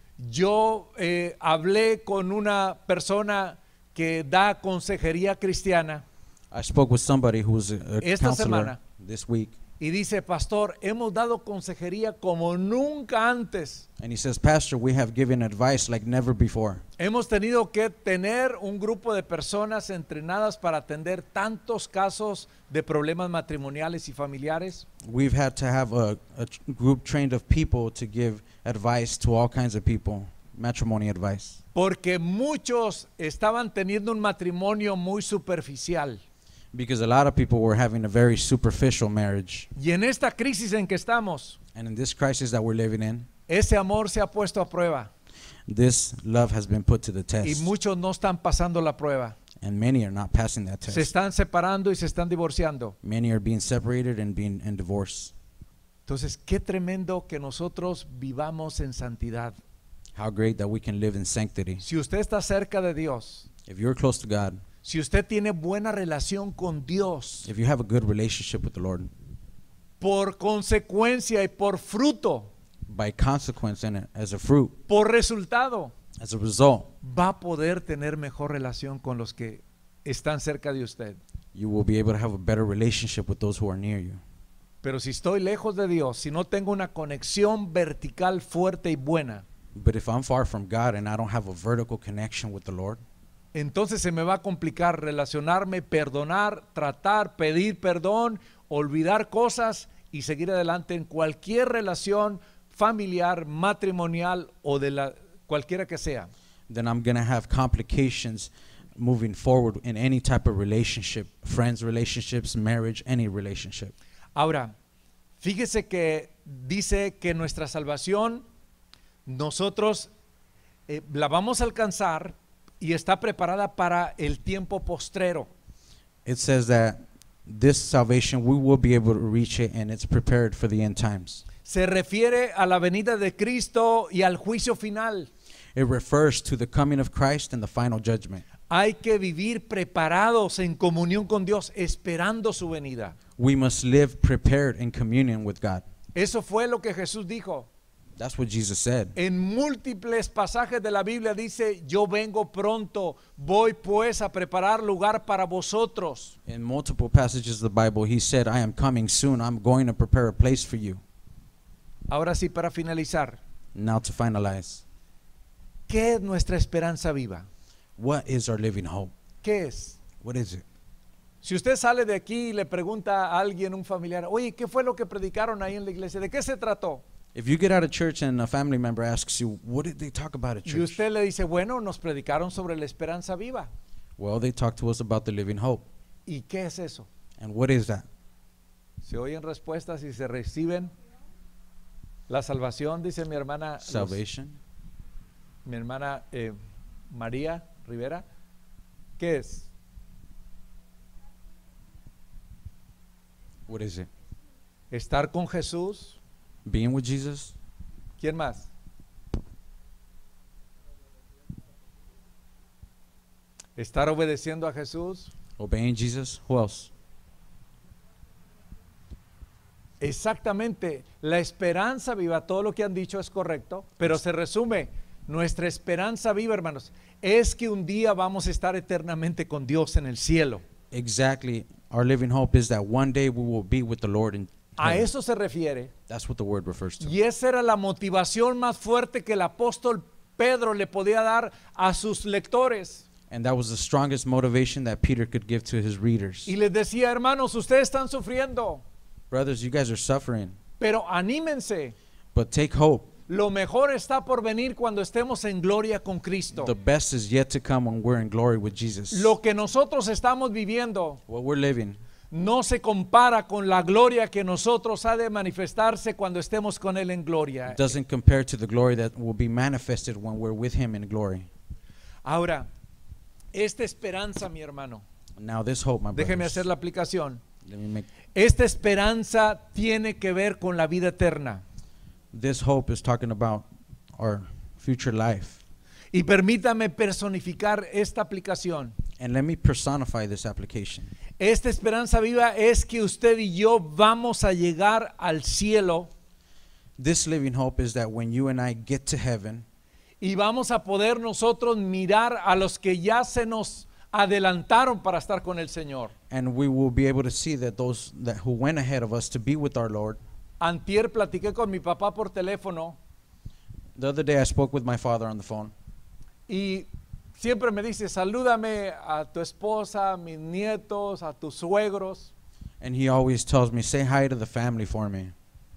Yo hablé con una persona que da consejería cristiana I spoke with somebody who's a Esta counselor semana. this week. y dice, pastor, hemos dado consejería como nunca antes. And he says, Pastor, we have given advice like never before. Hemos tenido que tener un grupo de personas entrenadas para atender tantos casos de problemas matrimoniales y familiares. We've had to have a group trained of people to give advice to all kinds of people, matrimony advice. Porque muchos estaban teniendo un matrimonio muy superficial. Because a lot of people were having a very superficial marriage. Y en esta crisis en que estamos, And in this crisis that we're living in, ese amor se ha puesto a prueba. this love has been put to the Y test. muchos no están pasando la prueba. And many are not passing that Se test. están separando y se están divorciando. Many are being separated and being in divorce. Entonces, qué tremendo que nosotros vivamos en santidad. How great that we can live in sanctity. Si usted está cerca de Dios, If you're close to God, si usted tiene buena relación con Dios, if you have a good relationship with the Lord, por consecuencia y por fruto, by consequence and as a fruit, por resultado, as a result, va a poder tener mejor relación con los que están cerca de usted. you will be able to have a better relationship with those who are near you. Pero si estoy lejos de Dios, si no tengo una conexión vertical fuerte y buena, But if I'm far from God and I don't have a vertical connection with the Lord, entonces se me va a complicar relacionarme, perdonar, tratar, pedir perdón, olvidar cosas y seguir adelante en cualquier relación familiar, matrimonial o de la cualquiera que sea. then I'm going to have complications moving forward in any type of relationship, friends relationships, marriage, any relationship. Ahora, fíjese que dice que nuestra salvación nosotros la vamos a alcanzar y está preparada para el tiempo postrero. It says that this salvation, we will be able to reach it, and it's prepared for the end times. Se refiere a la venida de Cristo y al juicio final. It refers to the coming of Christ and the final judgment. Hay que vivir preparados en comunión con Dios, esperando su venida. We must live prepared in communion with God. Eso fue lo que Jesús dijo. That's what Jesus said. En múltiples pasajes de la Biblia dice, yo vengo pronto, voy pues a preparar lugar para vosotros. In multiple passages of the Bible, he said, I am coming soon. I'm going to prepare a place for you. Ahora sí, para finalizar, Now to finalize, ¿Qué es nuestra esperanza viva? What is our living hope? ¿Qué es? What is it? Si usted sale de aquí y le pregunta a alguien, un familiar, oye, ¿qué fue lo que predicaron ahí en la iglesia? ¿De qué se trató? If you get out of church and a family member asks you, what did they talk about at Y church? usted le dice, bueno, nos predicaron sobre la esperanza viva. Well, they talked to us about the living hope. ¿Y qué es eso? And what is that? Se oyen respuestas y se reciben la salvación, dice mi hermana, Salvation. mi hermana María Rivera. ¿Qué es? What is it? Estar con Jesús. Being with Jesus. ¿Quién más? Estar obedeciendo a Jesús. Obeying Jesus. Who else? Exactamente, la esperanza viva, todo lo que han dicho es correcto, pero se resume, nuestra esperanza viva, hermanos, es que un día vamos a estar eternamente con Dios en el cielo. Exactly. Our living hope is that one day we will be with the Lord in A heaven. eso se refiere, That's what the word refers to. y esa era la motivación más fuerte que el apóstol Pedro le podía dar a sus lectores. And that was the strongest motivation that Peter could give to his readers. Y les decía, hermanos, ustedes están sufriendo, Brothers, you guys are suffering, pero anímense. but take hope. Lo mejor está por venir cuando estemos en gloria con Cristo. The best is yet to come when we're in glory with Jesus. Lo que nosotros estamos viviendo What we're living no se compara con la gloria que nosotros ha de manifestarse cuando estemos con Él en gloria. doesn't compare to the glory that will be manifested when we're with him in glory. Ahora, esta esperanza, mi hermano, Now this hope, my déjeme brothers, hacer la aplicación. let me make Esta esperanza tiene que ver con la vida eterna. this hope is talking about our future life. Y permítame personificar esta aplicación. And let me personify this application. Esta esperanza viva es que usted y yo vamos a llegar al cielo This living hope is that when you and I get to heaven, y vamos a poder nosotros mirar a los que ya se nos adelantaron para estar con el Señor. and we will be able to see that those that who went ahead of us to be with our Lord. Antier platiqué con mi papá por teléfono The other day I spoke with my father on the phone, y siempre me dice, salúdame a tu esposa, a mis nietos, a tus suegros. and he always tells me, say hi to the family for me.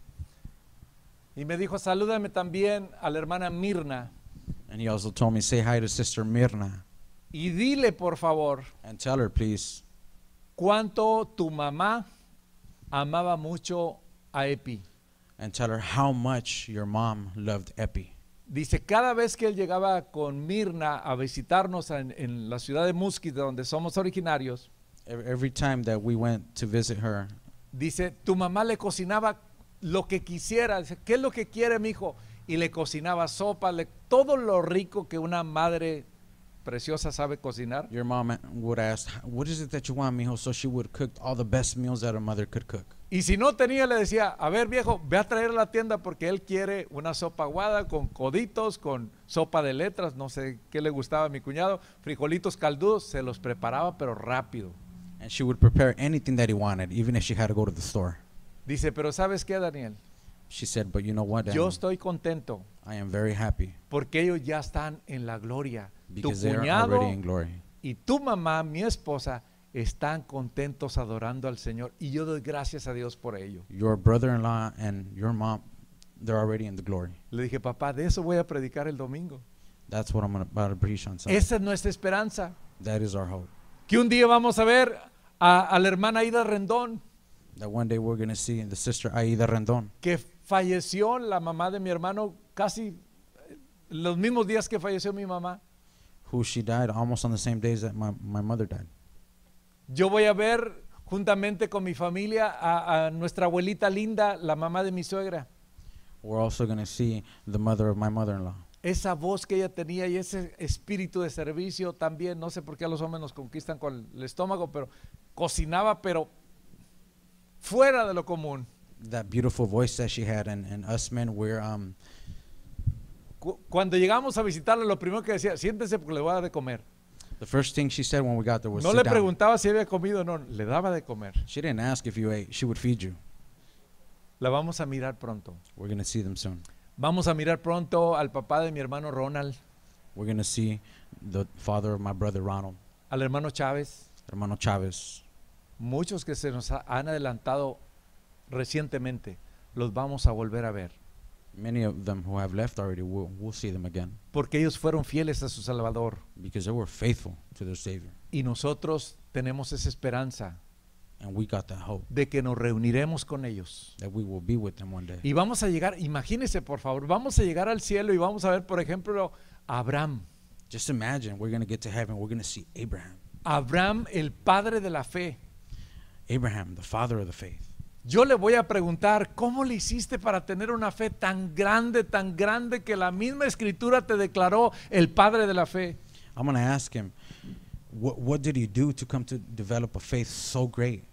Y me dijo, salúdame también a la hermana Mirna. And he also told me, say hi to Sister Mirna Y dile, por favor, and tell her, please, cuánto tu mamá amaba mucho a Epi. and tell her how much your mom loved Epi. Dice, cada vez que él llegaba con Mirna a visitarnos en la ciudad de Musquis, de donde somos originarios, Every time that we went to visit her, dice, tu mamá le cocinaba lo que quisiera. Dice, ¿qué es lo que quiere mi hijo? Y le cocinaba sopa, todo lo rico que una madre preciosa sabe cocinar. your mom would ask, what is it that you want, mijo? So she would cook all the best meals that a mother could cook. Y si no tenía, le decía, a ver viejo, ve a traer a la tienda porque él quiere una sopa aguada con coditos, con sopa de letras, no sé qué le gustaba a mi cuñado, frijolitos caldudos, se los preparaba pero rápido. And she would prepare anything that he wanted, even if she had to go to the store. Dice, pero ¿sabes qué, Daniel? She said, but you know what, Yo Daniel? estoy contento I am very happy porque ellos ya están en la gloria. Tu because they're cuñado already in glory. y tu mamá, mi esposa, están contentos adorando al Señor y yo doy gracias a Dios por ello. Your brother-in-law and your mom, they're already in the glory. Le dije, papá, de eso voy a predicar el domingo. That's what I'm about to preach on Sunday. Esa es nuestra esperanza. That is our hope. Que un día vamos a ver a la hermana Aida Rendón, That one day we're going to see the sister Aida Rendon, que falleció, la mamá de mi hermano, casi los mismos días que falleció mi mamá. who she died almost on the same days that my mother died. Yo voy a ver juntamente con mi familia a nuestra abuelita linda, la mamá de mi suegra. We're also going to see the mother of my mother-in-law. Esa voz que ella tenía y ese espíritu de servicio también, no sé por qué a los hombres nos conquistan con el estómago, pero cocinaba, pero fuera de lo común. That beautiful voice that she had, and us men, we're Cuando llegamos a visitarla, lo primero que decía, siéntese porque le voy a dar de comer. the first thing she said when we got there was, No sit le down. preguntaba si había comido, no, le daba de comer. She didn't ask if you ate. She would feed you. La vamos a mirar pronto. We're going to see them soon. Vamos a mirar pronto al papá de mi hermano Ronald. we're going to see the father of my brother Ronald, al hermano Chávez, hermano Chavez. muchos que se nos han adelantado recientemente, los vamos a volver a ver, Many of them who have left already, we'll see them again porque ellos fueron fieles a su Salvador because they were faithful to their Savior. y nosotros tenemos esa esperanza And we got that hope de que nos reuniremos con ellos. that we will be with them one day. Y vamos a llegar, imagínense por favor, vamos a llegar al cielo y vamos a ver, por ejemplo, a Abraham. Just imagine we're going to get to heaven. We're going to see Abraham. Abraham, el padre de la fe. Abraham, the father of the faith. Yo le voy a preguntar, ¿cómo le hiciste para tener una fe tan grande que la misma escritura te declaró el padre de la fe? I'm going to ask him, what did he do to come to develop a faith so great?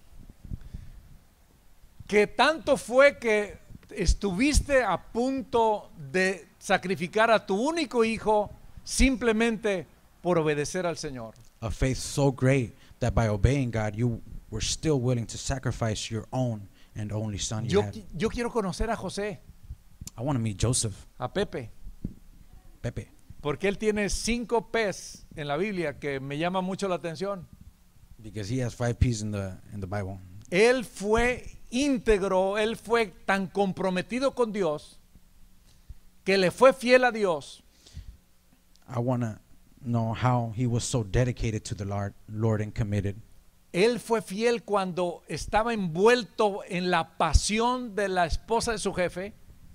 Que tanto fue que estuviste a punto de sacrificar a tu único hijo simplemente por obedecer al Señor. A faith so great that by obeying God, you were still willing to sacrifice your own and only son you had. Yo quiero conocer a José, I want to meet Joseph, a Pepe, Pepe, porque él tiene 5 P's en la Biblia que me llama mucho la atención. because he has 5 P's in the Bible. Él fue íntegro, él fue tan comprometido con Dios que le fue fiel a Dios. I want to know how he was so dedicated to the Lord and committed. Él fue fiel cuando estaba envuelto en la pasión de la esposa de su jefe,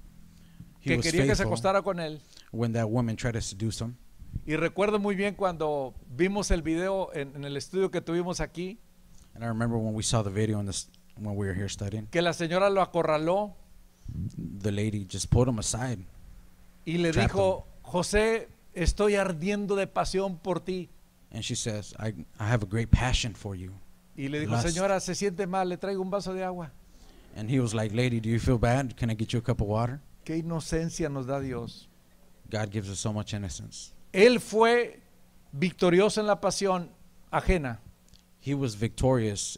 He que was quería que se faithful acostara con él. when that woman tried to seduce him. Y recuerdo muy bien cuando vimos el video en el estudio que tuvimos aquí, And I remember when we saw the video when we were here studying, que la señora lo acorraló the lady just pulled him aside. y le Trapped dijo, José, estoy ardiendo de pasión por ti. And she says, I have a great passion for you. Y le dijo, Lust. señora, se siente mal, le traigo un vaso de agua. And he was like, lady, do you feel bad? Can I get you a cup of water? Qué inocencia nos da Dios. God gives us so much innocence. Él fue victorioso en la pasión ajena. He was victorious.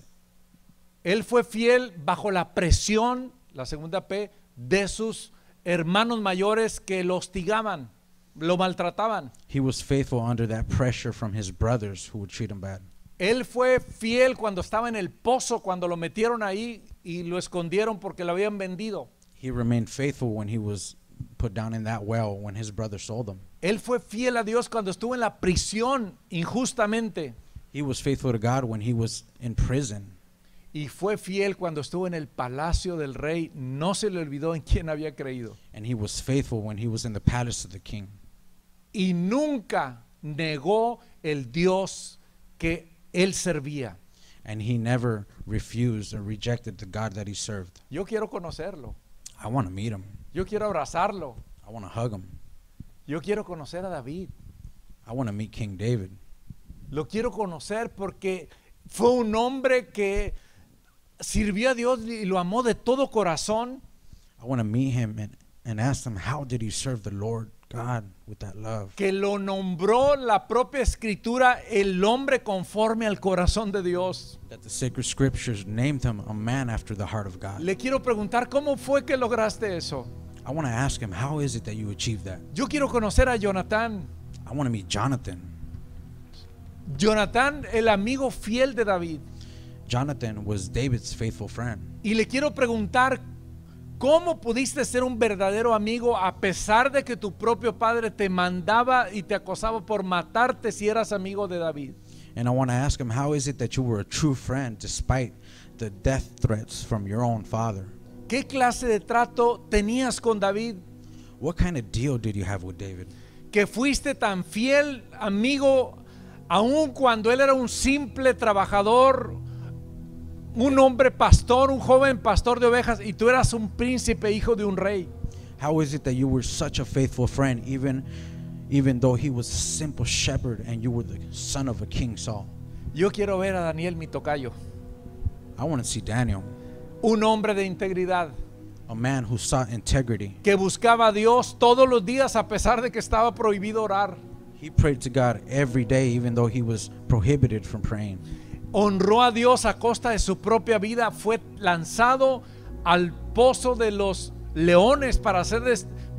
Él fue fiel bajo la presión, la segunda P, de sus hermanos mayores que lo hostigaban, lo maltrataban. He was faithful under that pressure from his brothers who would treat him bad. Él fue fiel cuando estaba en el pozo, cuando lo metieron ahí y lo escondieron porque lo habían vendido. He remained faithful when he was put down in that well when his brother sold him. Él fue fiel a Dios cuando estuvo en la prisión injustamente. He was faithful to God when he was in prison. Y fue fiel cuando estuvo en el palacio del rey. No se le olvidó en quién había creído. And he was faithful when he was in the palace of the king. Y nunca negó el Dios que él servía. And he never refused or rejected the God that he served. Yo quiero conocerlo. I want to meet him. Yo quiero abrazarlo. I want to hug him. Yo quiero conocer a David. I want to meet King David. Lo quiero conocer porque fue un hombre que sirvió a Dios y lo amó de todo corazón. I want to meet him and ask him, how did he serve the Lord God with that love? Que lo nombró la propia escritura el hombre conforme al corazón de Dios. That the sacred scriptures named him a man after the heart of God. Le quiero preguntar, ¿cómo fue que lograste eso? I want to ask him, how is it that you achieved that? Yo quiero conocer a Jonatán. I want to meet Jonathan. Jonatán, el amigo fiel de David. Jonathan was David's faithful friend. Y le quiero preguntar, ¿cómo pudiste ser un verdadero amigo a pesar de que tu propio padre te mandaba y te acosaba por matarte si eras amigo de David? And I want to ask him, how is it that you were a true friend despite the death threats from your own father? ¿Qué clase de trato tenías con David? What kind of deal did you have with David? Que fuiste tan fiel amigo aun cuando él era un simple trabajador, un hombre pastor, un joven pastor de ovejas, y tú eras un príncipe, hijo de un rey. How is it that you were such a faithful friend even though he was a simple shepherd and you were the son of a King Saul? Yo quiero ver a Daniel, mi tocayo, I want to see Daniel, un hombre de integridad, a man who sought integrity. que buscaba a Dios todos los días a pesar de que estaba prohibido orar. He prayed to God every day even though he was prohibited from praying. Honró a Dios a costa de su propia vida. Fue lanzado al pozo de los leones para ser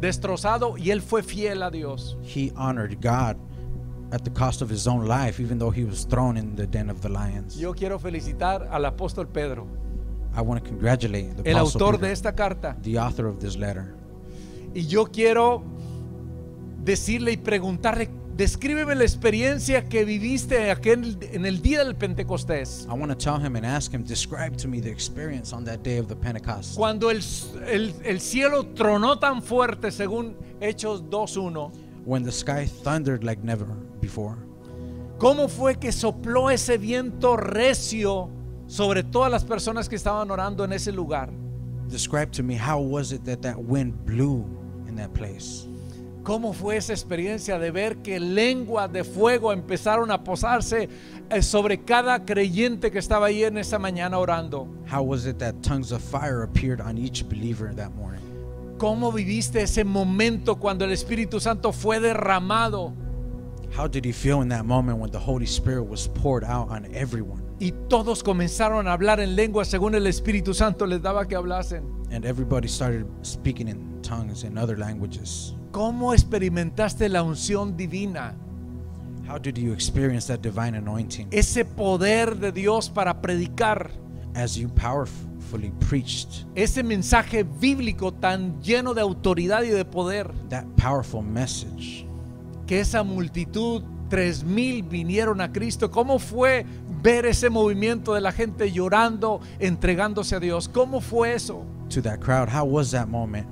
destrozado, y él fue fiel a Dios. He honored God at the cost of his own life, even though he was thrown in the den of the lions. Yo quiero felicitar al apóstol Pedro, I want to congratulate the el Apostle autor Peter, de esta carta. the author of this letter. Y yo quiero decirle y preguntarle, descríbeme la experiencia que viviste en el día del Pentecostés. I want to tell him and ask him, describe to me the experience on that day of the Pentecost. Cuando el cielo tronó tan fuerte, según Hechos 2:1. When the sky thundered like never before. ¿Cómo fue que sopló ese viento recio sobre todas las personas que estaban orando en ese lugar? Describe to me, how was it that that wind blew in that place? ¿Cómo fue esa experiencia de ver que lenguas de fuego empezaron a posarse sobre cada creyente que estaba ahí en esa mañana orando? How was it that tongues of fire appeared on each believer that morning? ¿Cómo viviste ese momento cuando el Espíritu Santo fue derramado How did you feel in that moment when the Holy Spirit was poured out on everyone y todos comenzaron a hablar en lenguas según el Espíritu Santo les daba que hablasen? and everybody started speaking in tongues in other languages? ¿Cómo experimentaste la unción divina? How did you experience that divine anointing Ese poder de Dios para predicar as you powerfully preached ese mensaje bíblico tan lleno de autoridad y de poder, that powerful message? que esa multitud, 3,000 vinieron a Cristo? ¿Cómo fue ver ese movimiento de la gente llorando, entregándose a Dios? ¿Cómo fue eso? To that crowd, how was that moment?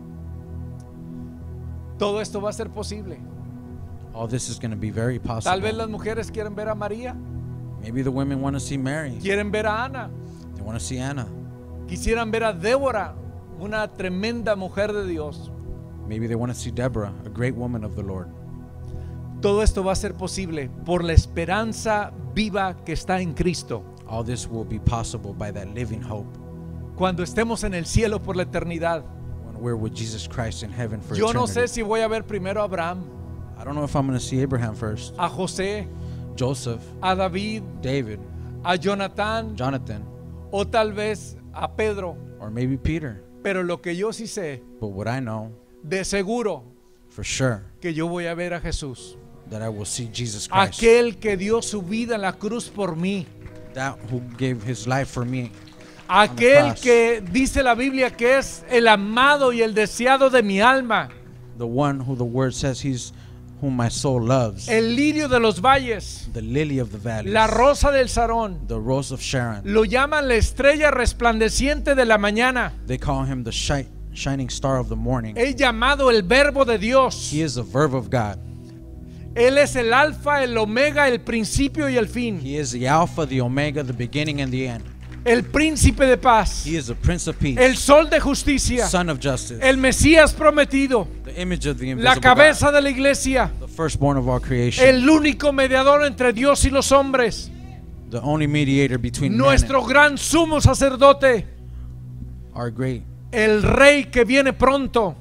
Todo esto va a ser posible. All this is going to be very Tal vez possible. las mujeres quieren ver a María, Maybe the women want to see Mary. quieren ver a Ana, They want to see Anna. quisieran ver a Débora, una tremenda mujer de Dios. Maybe they want to see Deborah, a great woman of the Lord. Todo esto va a ser posible por la esperanza viva que está en Cristo. All this will be possible by that living hope Cuando estemos en el cielo por la eternidad. when we're with Jesus Christ in heaven for Yo no sé eternity. si voy a ver primero a Abraham, I don't know if I'm going to see Abraham first, a José, Joseph, a David, David, a Jonathan Jonathan, o tal vez a Pedro. or maybe Peter. Pero lo que yo sí sé, But what I know de seguro, for sure, que yo voy a ver a Jesús. that I will see Jesus Christ, Aquel que dio su vida en la cruz por mí. that who gave his life for me, Aquel cross. que dice la Biblia que es el amado y el deseado de mi alma. the one who the word says he's whom my soul loves, El lirio de los valles, the lily of the valley, la rosa del Sarón. the rose of Sharon. Lo llaman la estrella resplandeciente de la mañana. They call him the shining star of the morning. Es llamado el verbo de Dios. He is the verb of God. Él es el alfa, el omega, el principio y el fin. He is the Alpha, the Omega, the beginning and the end. El príncipe de paz. He is the Prince of Peace, El sol de justicia. Son of Justice, El Mesías prometido. the image of the La invisible cabeza God, de la iglesia. the firstborn of all creation, El único mediador entre Dios y los hombres. the only mediator between men Nuestro and gran sumo sacerdote. our great. El rey que viene pronto.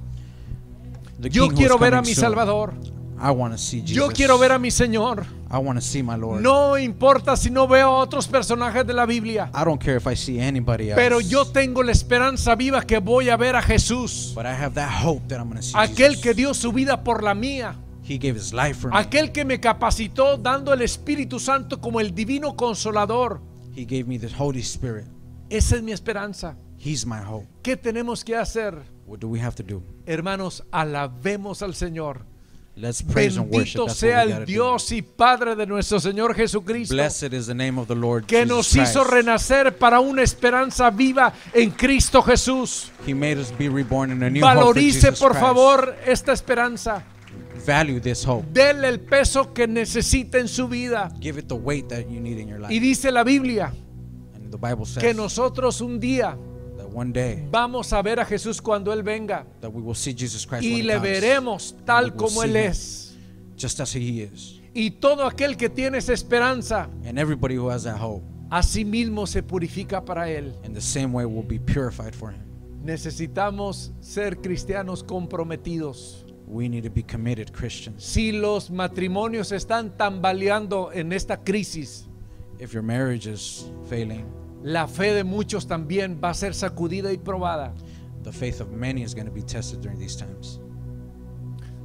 The Yo King who is quiero ver a coming mi soon. Salvador. I want to see Jesus. Yo quiero ver a mi Señor. I want to see my Lord. No importa si no veo a otros personajes de la Biblia. I don't care if I see anybody else. Pero yo tengo la esperanza viva que voy a ver a Jesús. But I have that hope that I'm going to see Aquel Jesus. que dio su vida por la mía. He gave his life for me. Aquel que me capacitó dando el Espíritu Santo como el divino consolador. He gave me the Holy Spirit. Esa es mi esperanza. He's my hope. ¿Qué tenemos que hacer? What do we have to do? Hermanos, alabemos al Señor. Let's praise and worship. Bendito That's sea what we el gotta do. Dios y Padre de nuestro Señor Jesucristo, Blessed is the name of the Lord que Jesus nos hizo Christ. renacer para una esperanza viva en Cristo Jesús. He made us be reborn in a new hope for Valorice Jesus por Christ. favor esta esperanza. Value this hope. Dele el peso que necesita en su vida. Give it the weight that you need in your life. Y dice la Biblia And the Bible says que nosotros un día that one day vamos a ver a Jesús cuando Él venga that we will see Jesus Christ y when he le comes, veremos we tal will como see Él him es. just as he is. Y todo aquel que tiene esa esperanza, And everybody who has that hope a sí mismo se purifica para Él. in the same way will be purified for him. Necesitamos ser cristianos comprometidos. We need to be committed Christians. Si los matrimonios están tambaleando en esta crisis, If your marriage is failing, la fe de muchos también va a ser sacudida y probada. the faith of many is going to be tested during these times.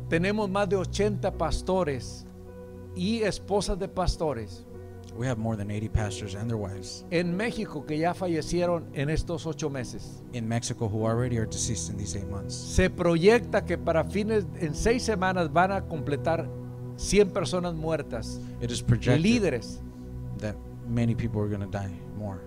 tenemos más de 80 pastores y esposas de pastores We have more than 80 pastors and their wives en México que ya fallecieron en estos 8 meses. in Mexico who already are deceased in these 8 months. Se proyecta que para fines, en 6 semanas van a completar 100 personas muertas, It is projected líderes. that many people are going to die more.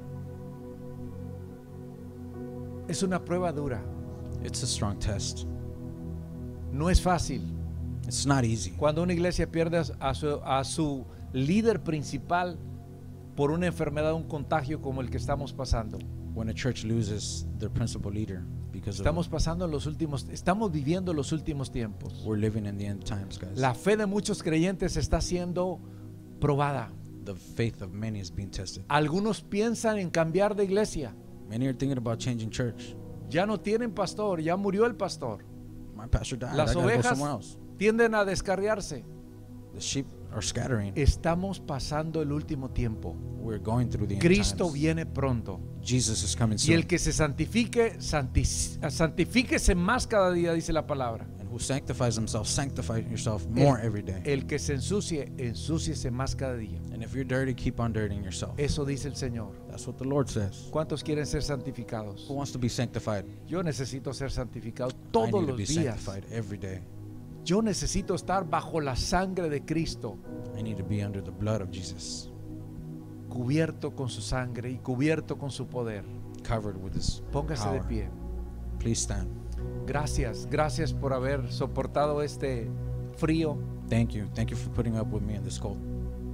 Es una prueba dura, It's a strong test. no es fácil. It's not easy. Cuando una iglesia pierde a su líder principal por una enfermedad, un contagio como el que estamos pasando. When a church loses their principal leader because Estamos viviendo los últimos tiempos. we're living in the end times, guys. La fe de muchos creyentes está siendo probada. The faith of many is being tested. Algunos piensan en cambiar de iglesia. Many are thinking about changing church. Ya no tienen pastor, ya murió el pastor. My pastor died. Las I gotta go ovejas somewhere else. tienden a descarriarse. The sheep are scattering. Estamos pasando el último tiempo. We're going through the end Cristo times. viene pronto. Jesus is coming Y soon. el que se santifíquese más cada día, dice la palabra. And who sanctifies himself, sanctify yourself more every day. El que se ensucie, ensúciese más cada día. And if you're dirty, keep on dirtying yourself. Eso dice el Señor. That's what the Lord says. ¿Cuántos quieren ser santificados? Who wants to be sanctified? Yo necesito ser santificado I todos need to los be días. sanctified every day. Yo necesito estar bajo la sangre de Cristo, I need to be under the blood of Jesus, cubierto con su sangre y cubierto con su poder. covered with His Póngase de power. pie. Please stand. Gracias por haber soportado este frío. Thank you. Thank you for putting up with me in this cold.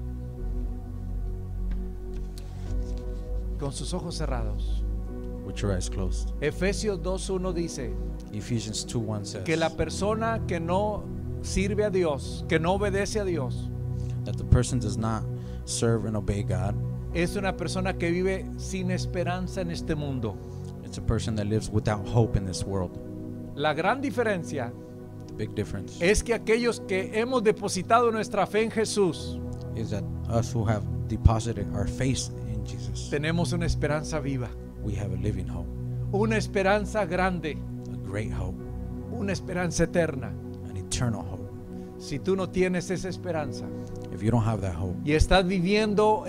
Con sus ojos cerrados. With your eyes closed. Efesios 2:1 dice Ephesians 2:1 says que la persona que no sirve a Dios, que no obedece a Dios, that the person does not serve and obey God. es una persona que vive sin esperanza en este mundo. It's a person that lives without hope in this world. La gran diferencia The big difference es que aquellos que hemos depositado nuestra fe en Jesús, is that us who have deposited our faith in Jesus, tenemos una esperanza viva, we have a living hope, una esperanza grande, a great hope, una esperanza eterna. an eternal hope. Si tú no tienes esa esperanza If you don't have that hope y estás viviendo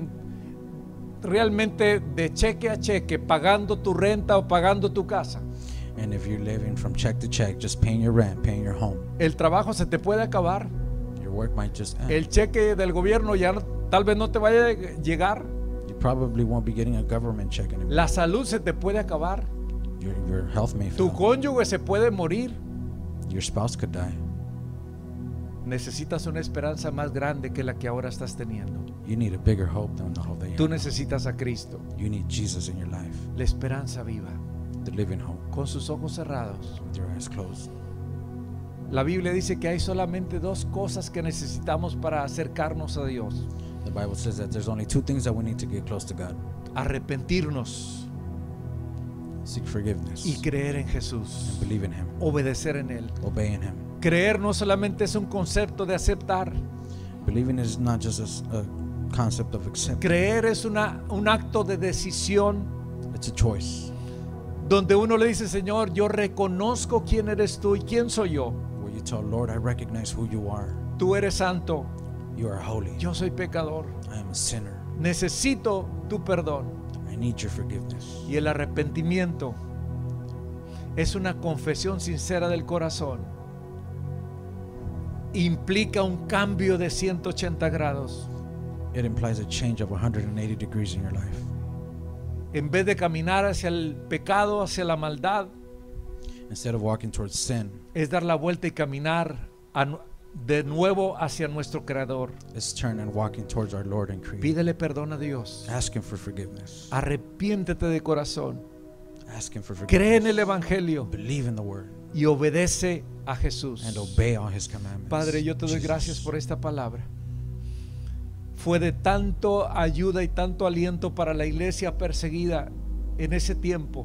realmente de cheque a cheque, pagando tu renta o pagando tu casa, and if you're living from check to check, just paying your rent, paying your home, el trabajo se te puede acabar, your work might just end. el cheque del gobierno ya tal vez no te vaya a llegar, You probably won't be getting a government check anymore. la salud se te puede acabar, Your health may tu fail. cónyuge se puede morir. Your spouse could die. Necesitas una esperanza más grande que la que ahora estás teniendo. You need a bigger hope than the hope that you Tú have. necesitas a Cristo, You need Jesus in your life, la esperanza viva, the living hope, con sus ojos cerrados. with your eyes closed. La Biblia dice que hay solamente 2 cosas que necesitamos para acercarnos a Dios: The Bible says that there's only 2 things that we need to get close to God: arrepentirnos seek forgiveness y creer en and Jesús, believe in Him, obedecer en Él. obey in Him. Creer no solamente es un concepto de aceptar, Believing is not just a concept of acceptance. creer es un acto de decisión It's a choice donde uno le dice: Señor, yo reconozco quién eres tú y quién soy yo. where you tell, Lord, I recognize who you are. Tú eres santo, You are holy. yo soy pecador, I am a sinner. necesito tu perdón. I need your forgiveness. Y el arrepentimiento es una confesión sincera del corazón. Implica un cambio de 180 grados. It implies a change of 180 degrees in your life. En vez de caminar hacia el pecado, hacia la maldad, Instead of walking towards sin, es dar la vuelta y caminar de nuevo hacia nuestro Creador. it's turn and walking towards our Lord and Creator. Pídele perdón a Dios. Ask Him for forgiveness. Arrepiéntete de corazón. Ask Him for Cree en el forgiveness. Evangelio Believe in the Word y obedece a Jesús. and obey all His commandments. Padre, yo te doy Jesus. gracias por esta palabra. Fue de tanto ayuda y tanto aliento para la iglesia perseguida en ese tiempo.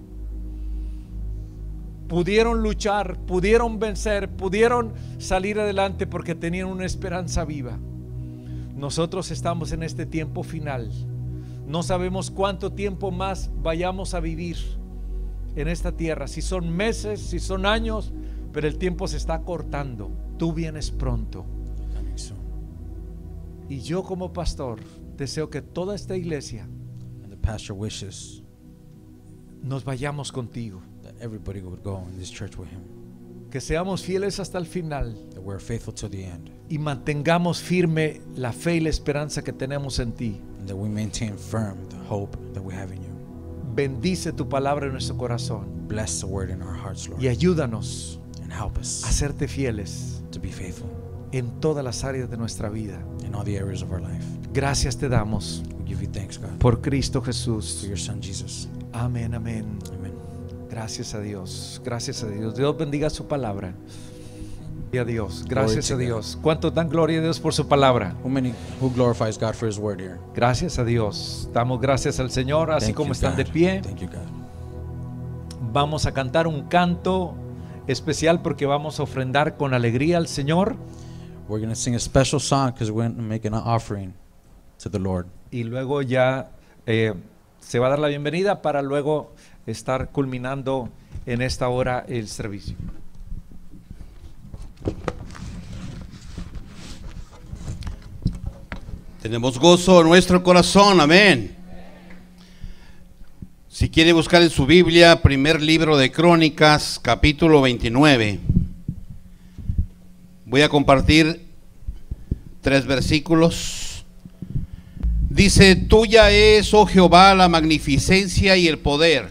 Pudieron luchar, pudieron vencer, pudieron salir adelante porque tenían una esperanza viva. Nosotros estamos en este tiempo final. No sabemos cuánto tiempo más vayamos a vivir en esta tierra, si son meses, si son años, pero el tiempo se está cortando. Tú vienes pronto. Coming soon. Y yo como pastor deseo que toda esta iglesia And the pastor wishes nos vayamos contigo, that everybody would go in this church with him. que seamos fieles hasta el final That we're faithful to the end. y mantengamos firme la fe y la esperanza que tenemos en ti. And that we maintain firm the hope that we have in you. Bendice tu palabra en nuestro corazón Bless the word in our hearts, Lord. y ayúdanos And help us a serte fieles to be faithful en todas las áreas de nuestra vida. in all the areas of our life. Gracias te damos We give you thanks, God, por Cristo for Jesús. your son Jesus. Amén, amén. Amen. Gracias a Dios, gracias a Dios. Dios bendiga su palabra. Y a Dios, gracias Glory to a Dios. ¿Cuántos dan gloria a Dios por su palabra? Who glorifies God for his word here? Gracias a Dios. Damos gracias al Señor, así Thank como you, están de God. pie. Thank you, God. Vamos a cantar un canto especial porque vamos a ofrendar con alegría al Señor. We're going to sing a special song because we're going to make an offering to the Lord. Y luego ya se va a dar la bienvenida para luego estar culminando en esta hora el servicio. Tenemos gozo en nuestro corazón, amén. Si quiere buscar en su Biblia, primer libro de Crónicas, capítulo 29. Voy a compartir 3 versículos. Dice: tuya es, oh Jehová, la magnificencia y el poder,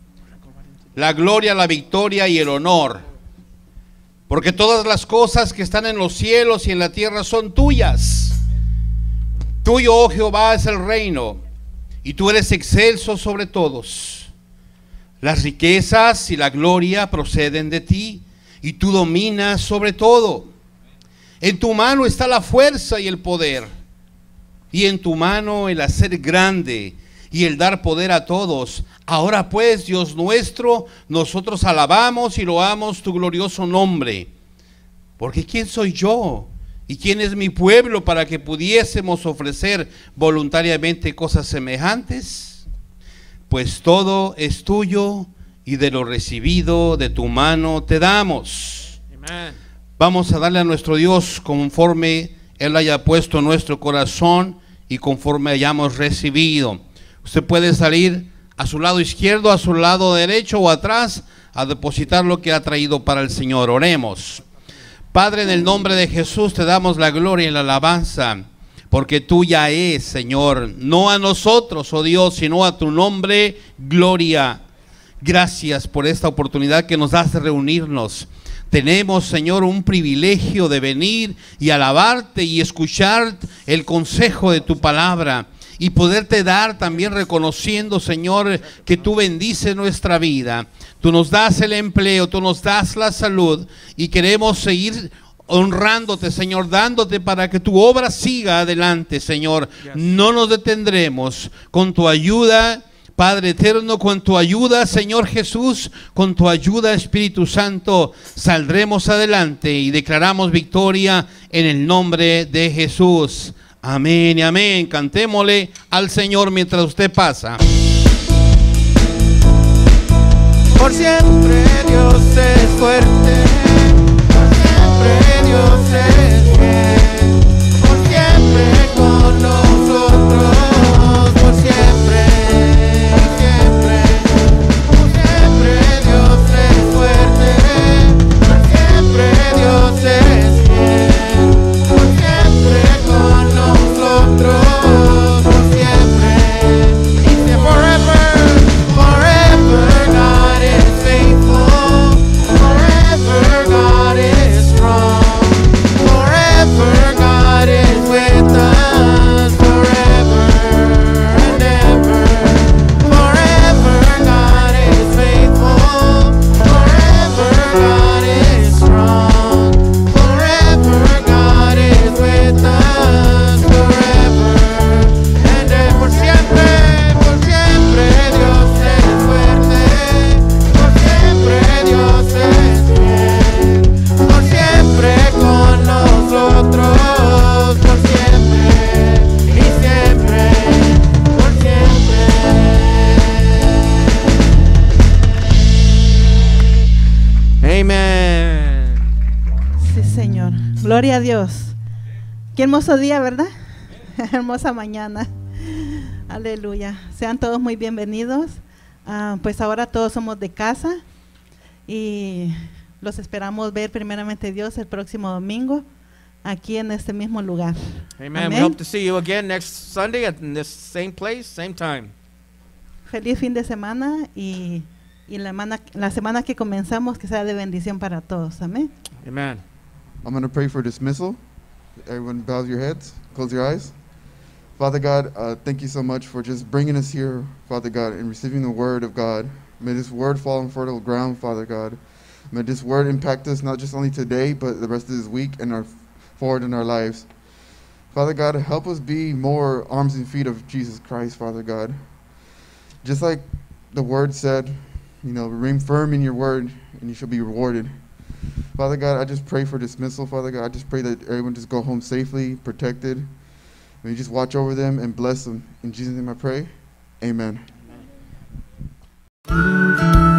la gloria, la victoria y el honor. Porque todas las cosas que están en los cielos y en la tierra son tuyas. Tuyo, oh Jehová, es el reino, y tú eres excelso sobre todos. Las riquezas y la gloria proceden de ti, y tú dominas sobre todo. En tu mano está la fuerza y el poder, y en tu mano el hacer grande y el dar poder a todos. Ahora pues, Dios nuestro, nosotros alabamos y loamos tu glorioso nombre. Porque ¿quién soy yo? ¿Y quién es mi pueblo para que pudiésemos ofrecer voluntariamente cosas semejantes? Pues todo es tuyo y de lo recibido de tu mano te damos. Amén. Vamos a darle a nuestro Dios conforme Él haya puesto en nuestro corazón y conforme hayamos recibido. Usted puede salir a su lado izquierdo, a su lado derecho o atrás a depositar lo que ha traído para el Señor. Oremos. Padre, en el nombre de Jesús te damos la gloria y la alabanza, porque tuya es, Señor, no a nosotros, oh Dios, sino a tu nombre, gloria. Gracias por esta oportunidad que nos das de reunirnos. Tenemos, Señor, un privilegio de venir y alabarte y escuchar el consejo de tu palabra y poderte dar también reconociendo, Señor, que tú bendices nuestra vida. Tú nos das el empleo, tú nos das la salud y queremos seguir honrándote, Señor, dándote para que tu obra siga adelante, Señor. No nos detendremos. Con tu ayuda, Padre eterno, con tu ayuda, Señor Jesús, con tu ayuda, Espíritu Santo, saldremos adelante y declaramos victoria en el nombre de Jesús. Amén y amén. Cantémosle al Señor mientras usted pasa. Por siempre Dios es fuerte, por siempre Dios es fiel, por siempre con nosotros, por siempre, siempre, por siempre Dios es fuerte, por siempre Dios es fiel, por siempre con nosotros, por siempre, dice forever, forever God is faithful, forever God is strong, forever God is with us, forever and ever, forever God is faithful, forever God is strong, forever God is with us, forever and ever, por siempre Dios es fuerte, por siempre Dios es fiel, por siempre con nosotros, por siempre y siempre, por siempre. Amen. Gloria a Dios. Qué hermoso día, ¿verdad? Hermosa mañana. Aleluya. Sean todos muy bienvenidos. Pues ahora todos somos de casa y los esperamos ver primeramente Dios el próximo domingo aquí en este mismo lugar. Amen. We Amén. hope to see you again next Sunday at this same place, same time. Feliz fin de semana y la semana que comenzamos que sea de bendición para todos. Amén. Amen. I'm going to pray for dismissal. Everyone bow your heads, close your eyes. Father God, thank you so much for just bringing us here, Father God, and receiving the word of God. May this word fall on fertile ground, Father God. May this word impact us not just only today, but the rest of this week and forward in our lives. Father God, help us be more arms and feet of Jesus Christ, Father God. Just like the word said, remain firm in your word and you shall be rewarded. Father God, I just pray for dismissal, Father God. I just pray that everyone just go home safely, protected. May you just watch over them and bless them. In Jesus' name I pray, amen. Amen.